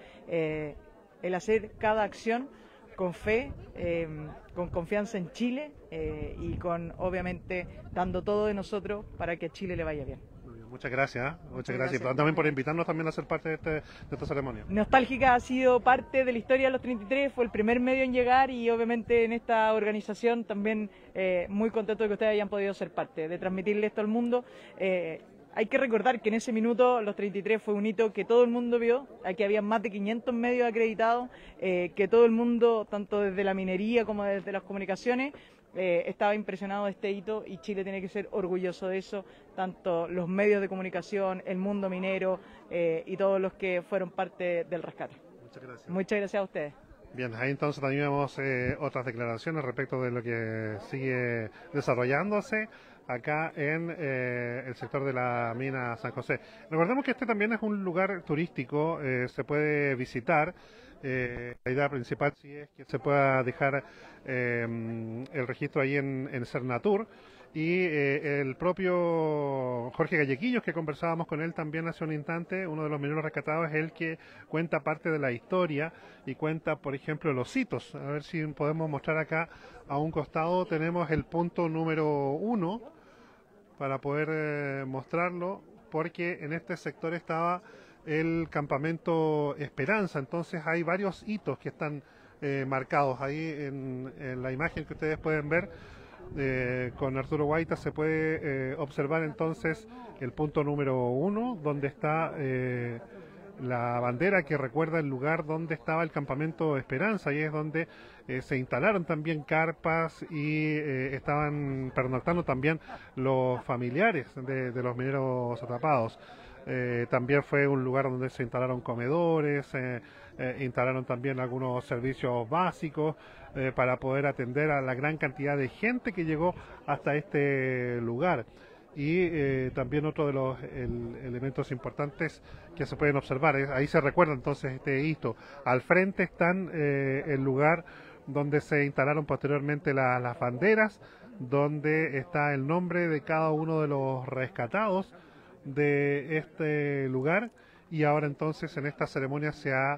El hacer cada acción con fe, con confianza en Chile y con, obviamente, dando todo de nosotros para que a Chile le vaya bien. Muchas gracias, muchas gracias. También por invitarnos también a ser parte de esta ceremonia. Nostálgica ha sido parte de la historia de los 33, fue el primer medio en llegar y obviamente en esta organización también muy contento de que ustedes hayan podido ser parte, de transmitirle esto al mundo. Hay que recordar que en ese minuto los 33 fue un hito que todo el mundo vio, aquí había más de 500 medios acreditados, que todo el mundo, tanto desde la minería como desde las comunicaciones, estaba impresionado de este hito y Chile tiene que ser orgulloso de eso, tanto los medios de comunicación, el mundo minero y todos los que fueron parte del rescate. Muchas gracias. Muchas gracias a ustedes. Bien, ahí entonces también vemos otras declaraciones respecto de lo que sigue desarrollándose acá en el sector de la mina San José. Recordemos que este también es un lugar turístico, se puede visitar. La idea principal sí es que se pueda dejar el registro ahí en Cernatur y el propio Jorge Gallequillos, que conversábamos con él también hace un instante, uno de los mineros rescatados, es el que cuenta parte de la historia y cuenta, por ejemplo, los hitos. A ver si podemos mostrar acá a un costado, tenemos el punto número 1 para poder mostrarlo, porque en este sector estaba el campamento Esperanza, entonces hay varios hitos que están marcados ahí en la imagen que ustedes pueden ver. Con Arturo Guaita se puede observar entonces el punto número 1, donde está la bandera que recuerda el lugar donde estaba el campamento Esperanza, y es donde se instalaron también carpas y estaban pernoctando también los familiares de los mineros atrapados. También fue un lugar donde se instalaron comedores, instalaron también algunos servicios básicos para poder atender a la gran cantidad de gente que llegó hasta este lugar. Y también otro de los elementos importantes que se pueden observar, ahí se recuerda entonces este hito. Al frente están el lugar donde se instalaron posteriormente las banderas, donde está el nombre de cada uno de los rescatados de este lugar, y ahora entonces en esta ceremonia se ha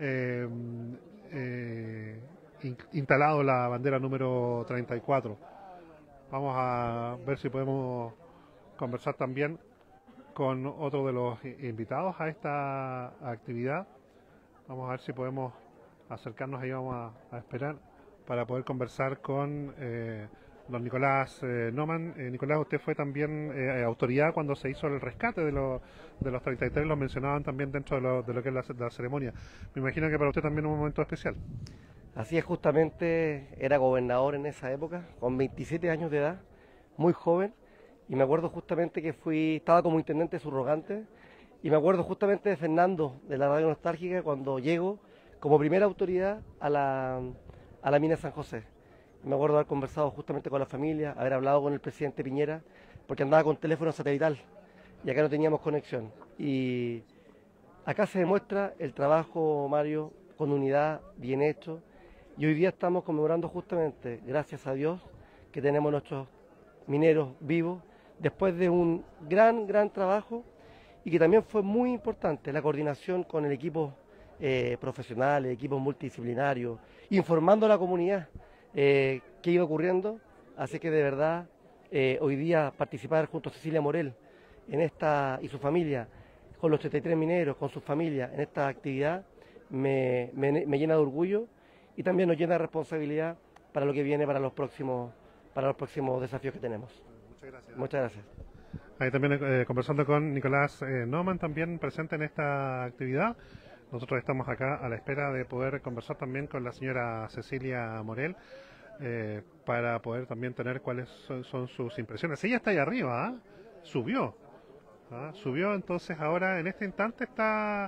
instalado la bandera número 34. Vamos a ver si podemos conversar también con otro de los invitados a esta actividad. Vamos a ver si podemos acercarnos, ahí vamos a esperar para poder conversar con don Nicolás Noman. Nicolás, usted fue también autoridad cuando se hizo el rescate de los 33, lo mencionaban también dentro de lo que es la ceremonia. Me imagino que para usted también un momento especial. Así es, justamente era gobernador en esa época, con 27 años de edad, muy joven, y me acuerdo justamente que estaba como intendente subrogante, y me acuerdo justamente de Fernando, de la Radio Nostálgica, cuando llego como primera autoridad a la mina San José. Me acuerdo de haber conversado justamente con la familia, haber hablado con el presidente Piñera, porque andaba con teléfono satelital y acá no teníamos conexión. Y Acá se demuestra el trabajo, Mario, con unidad, bien hecho, y hoy día estamos conmemorando justamente, gracias a Dios, que tenemos nuestros mineros vivos, después de un gran trabajo, y que también fue muy importante la coordinación con el equipo profesional, equipos multidisciplinarios, informando a la comunidad qué iba ocurriendo, así que de verdad, hoy día participar junto a Cecilia Morel en esta y su familia, con los 33 mineros, con sus familias en esta actividad, me llena de orgullo y también nos llena de responsabilidad para lo que viene para los próximos desafíos que tenemos. Muchas gracias. Muchas gracias. Ahí también conversando con Nicolás Naumann, también presente en esta actividad. Nosotros estamos acá a la espera de poder conversar también con la señora Cecilia Morel para poder también tener cuáles son sus impresiones. Ella está ahí arriba, subió. Subió, entonces ahora en este instante está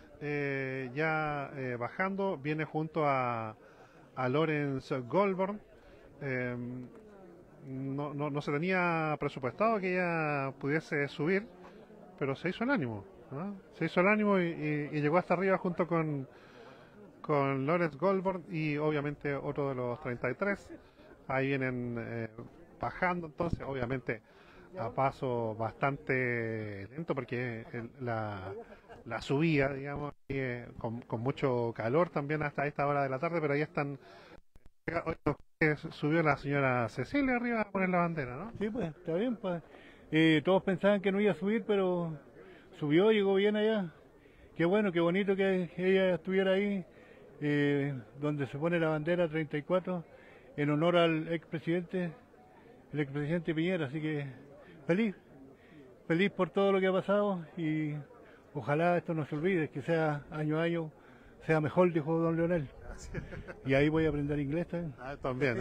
bajando, viene junto a Lorenz Goldborn. No se tenía presupuestado que ella pudiese subir, pero se hizo el ánimo, ¿no? Se hizo el ánimo y llegó hasta arriba junto con Lorenz Goldborn y obviamente otro de los 33. Ahí vienen bajando, entonces obviamente a paso bastante lento porque la subida, digamos, con mucho calor también hasta esta hora de la tarde, pero ahí están. Subió la señora Cecilia arriba a poner la bandera, ¿no? Sí, pues, está bien, pues. Todos pensaban que no iba a subir, pero subió, llegó bien allá. Qué bueno, qué bonito que ella estuviera ahí, donde se pone la bandera 34, en honor al el expresidente Piñera, así que feliz por todo lo que ha pasado y ojalá esto no se olvide, que sea año a año, sea mejor, dijo don Leonel. Y ahí voy a aprender inglés también. También.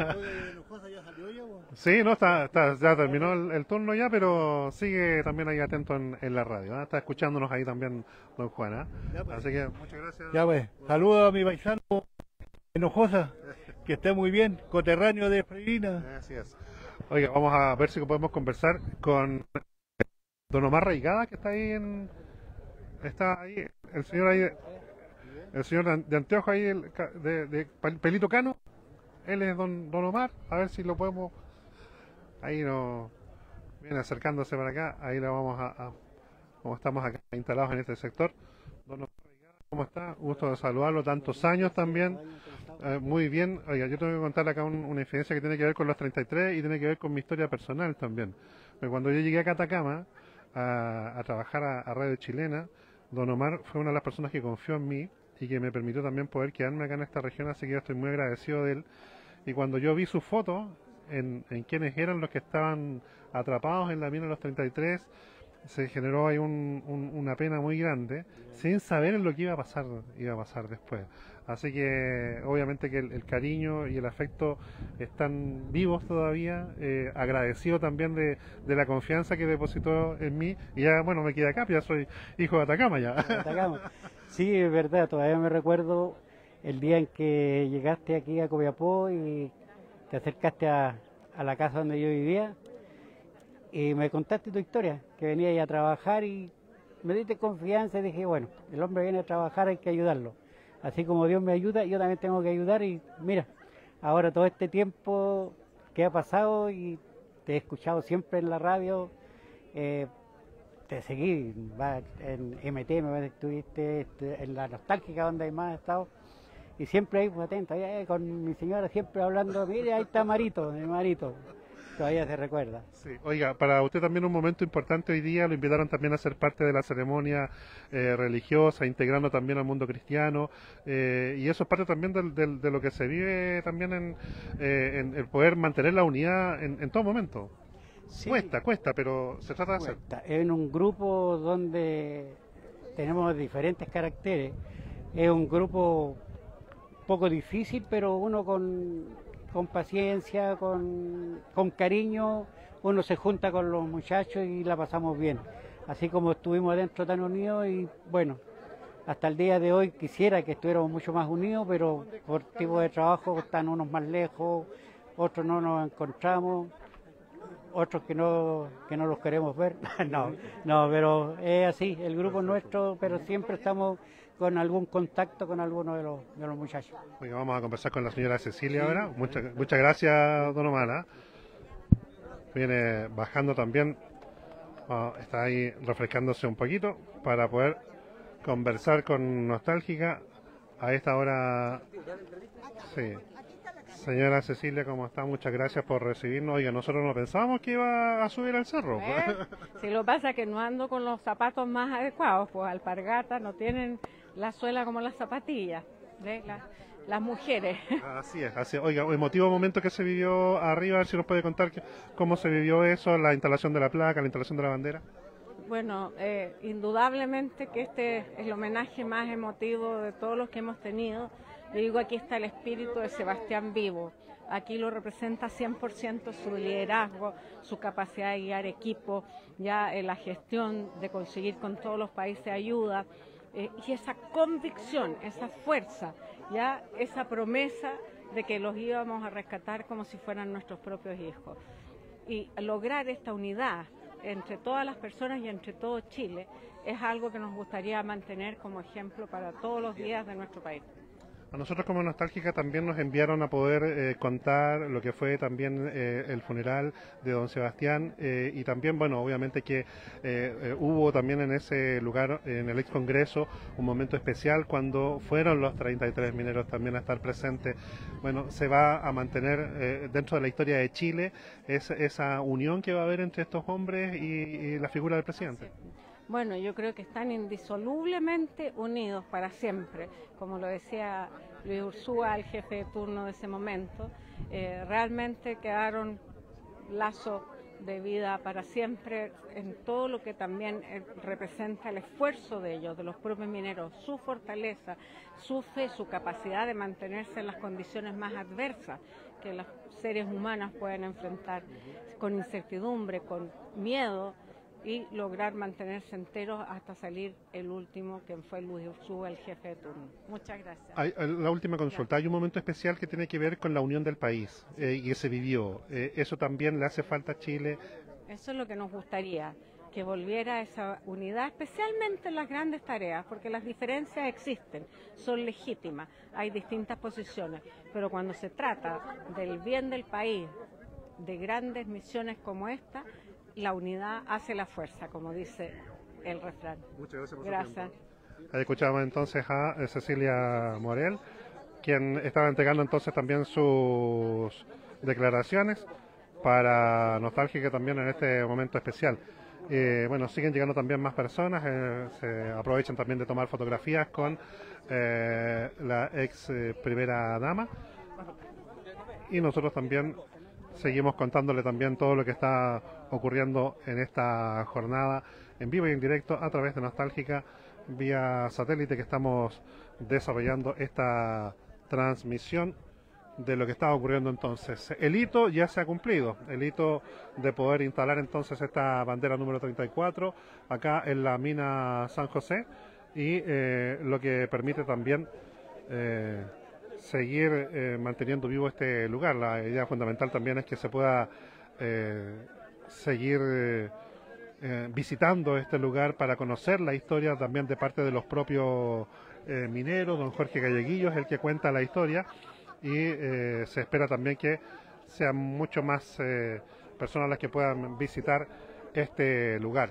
Sí, no, ya terminó el turno ya, pero sigue también ahí atento en la radio. Está escuchándonos ahí también don Juan. Pues. Así que muchas gracias. Ya pues, saludos a mi paisano Hinojosa, que esté muy bien, coterráneo de Freirina. Gracias. Oiga, vamos a ver si podemos conversar con don Omar Raigada, que está ahí está ahí, el señor ahí. El señor de anteojo ahí, de pelito cano, él es don Omar, a ver si lo podemos, ahí nos viene acercándose para acá, ahí lo vamos como estamos acá instalados en este sector. Don Omar, ¿cómo está? Gusto de saludarlo, tantos años también, muy bien. Oiga, yo tengo que contarle acá una infidencia que tiene que ver con los 33 y tiene que ver con mi historia personal también. Porque cuando yo llegué a Atacama a trabajar a Radio Chilena, don Omar fue una de las personas que confió en mí y que me permitió también poder quedarme acá en esta región, así que yo estoy muy agradecido de él. Y cuando yo vi su foto en quienes eran los que estaban atrapados en la mina de los 33, se generó ahí una pena muy grande, sin saber en lo que iba a pasar después. Así que obviamente que el cariño y el afecto están vivos todavía, agradecido también de la confianza que depositó en mí, y ya bueno, me quedé acá, ya soy hijo de Atacama ya. Atacama. Sí, es verdad, todavía me recuerdo el día en que llegaste aquí a Copiapó y te acercaste a la casa donde yo vivía y me contaste tu historia, que venías a trabajar y me diste confianza y dije, bueno, el hombre viene a trabajar, hay que ayudarlo. Así como Dios me ayuda, yo también tengo que ayudar y mira, ahora todo este tiempo que ha pasado y te he escuchado siempre en la radio, te seguí en MT, estuviste en la nostálgica donde hay más estado y siempre ahí pues, atento, ahí, con mi señora siempre hablando, mire ahí está Marito, todavía se recuerda. Sí. Oiga, para usted también un momento importante hoy día, lo invitaron también a ser parte de la ceremonia religiosa, integrando también al mundo cristiano, y eso es parte también de lo que se vive también en el poder mantener la unidad en todo momento. Sí. Cuesta, pero se trata de hacer. En un grupo donde tenemos diferentes caracteres, es un grupo poco difícil, pero uno con paciencia, con cariño, uno se junta con los muchachos y la pasamos bien. Así como estuvimos adentro tan unidos y bueno, hasta el día de hoy quisiera que estuviéramos mucho más unidos, pero por tipo de trabajo están unos más lejos, otros no nos encontramos. otros que no los queremos ver. no, pero es así, el grupo nuestro, pero siempre estamos con algún contacto con alguno de los muchachos. Oiga, vamos a conversar con la señora Cecilia ahora. Muchas gracias, don Omar. Viene bajando también, está ahí refrescándose un poquito para poder conversar con Nostálgica a esta hora. Sí. Señora Cecilia, ¿cómo está? Muchas gracias por recibirnos. Oiga, nosotros no pensábamos que iba a subir al cerro. Si lo pasa es que no ando con los zapatos más adecuados, pues alpargatas no tienen la suela como las zapatillas de las mujeres. Así es. Oiga, emotivo momento que se vivió arriba, a ver si nos puede contar cómo se vivió eso, la instalación de la placa, la instalación de la bandera. Bueno, indudablemente que este es el homenaje más emotivo de todos los que hemos tenido. Yo digo, aquí está el espíritu de Sebastián vivo. Aquí lo representa 100% su liderazgo, su capacidad de guiar equipo, ya la gestión de conseguir con todos los países ayuda, y esa convicción, esa fuerza, ya esa promesa de que los íbamos a rescatar como si fueran nuestros propios hijos. Y lograr esta unidad entre todas las personas y entre todo Chile es algo que nos gustaría mantener como ejemplo para todos los días de nuestro país. A nosotros como Nostálgica también nos enviaron a poder contar lo que fue también el funeral de don Sebastián y también, bueno, obviamente que hubo también en ese lugar, en el ex Congreso, un momento especial cuando fueron los 33 mineros también a estar presentes. Bueno, se va a mantener dentro de la historia de Chile esa unión que va a haber entre estos hombres y la figura del presidente. Sí. Bueno, yo creo que están indisolublemente unidos para siempre, como lo decía Luis Ursúa, el jefe de turno de ese momento. Realmente quedaron lazos de vida para siempre en todo lo que también representa el esfuerzo de ellos, de los propios mineros, su fortaleza, su fe, su capacidad de mantenerse en las condiciones más adversas que los seres humanos pueden enfrentar, con incertidumbre, con miedo, y lograr mantenerse enteros hasta salir el último, que fue Luis Ursúa, el jefe de turno. Muchas gracias. La última consulta. Hay un momento especial que tiene que ver con la unión del país y que se vivió. ¿Eso también le hace falta a Chile? Eso es lo que nos gustaría, que volviera esa unidad, especialmente en las grandes tareas, porque las diferencias existen, son legítimas, hay distintas posiciones, pero cuando se trata del bien del país, de grandes misiones como esta, la unidad hace la fuerza, como dice el refrán. Muchas gracias por su tiempo. Ahí escuchamos entonces a Cecilia Morel, quien estaba entregando entonces también sus declaraciones para Nostálgica también en este momento especial. Bueno, siguen llegando también más personas, se aprovechan también de tomar fotografías con la ex primera dama, y nosotros también seguimos contándole también todo lo que está ocurriendo en esta jornada en vivo y en directo a través de Nostálgica vía satélite, que estamos desarrollando esta transmisión de lo que está ocurriendo entonces. El hito ya se ha cumplido, el hito de poder instalar entonces esta bandera número 34 acá en la mina San José, y lo que permite también seguir manteniendo vivo este lugar. La idea fundamental también es que se pueda seguir visitando este lugar para conocer la historia también de parte de los propios mineros. Don Jorge Galleguillo es el que cuenta la historia, y se espera también que sean mucho más personas las que puedan visitar este lugar.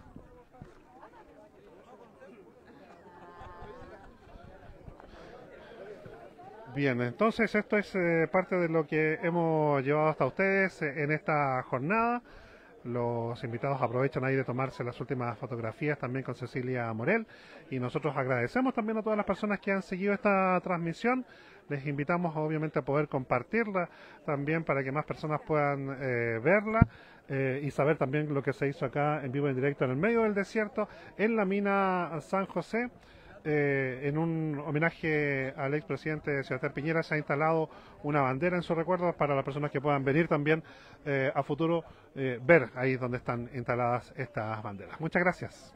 Bien, entonces esto es parte de lo que hemos llevado hasta ustedes en esta jornada. Los invitados aprovechan ahí de tomarse las últimas fotografías también con Cecilia Morel, y nosotros agradecemos también a todas las personas que han seguido esta transmisión. Les invitamos obviamente a poder compartirla también para que más personas puedan verla y saber también lo que se hizo acá en vivo y en directo en el medio del desierto, en la mina San José. En un homenaje al expresidente Sebastián Piñera se ha instalado una bandera en su recuerdo para las personas que puedan venir también a futuro ver ahí donde están instaladas estas banderas. Muchas gracias.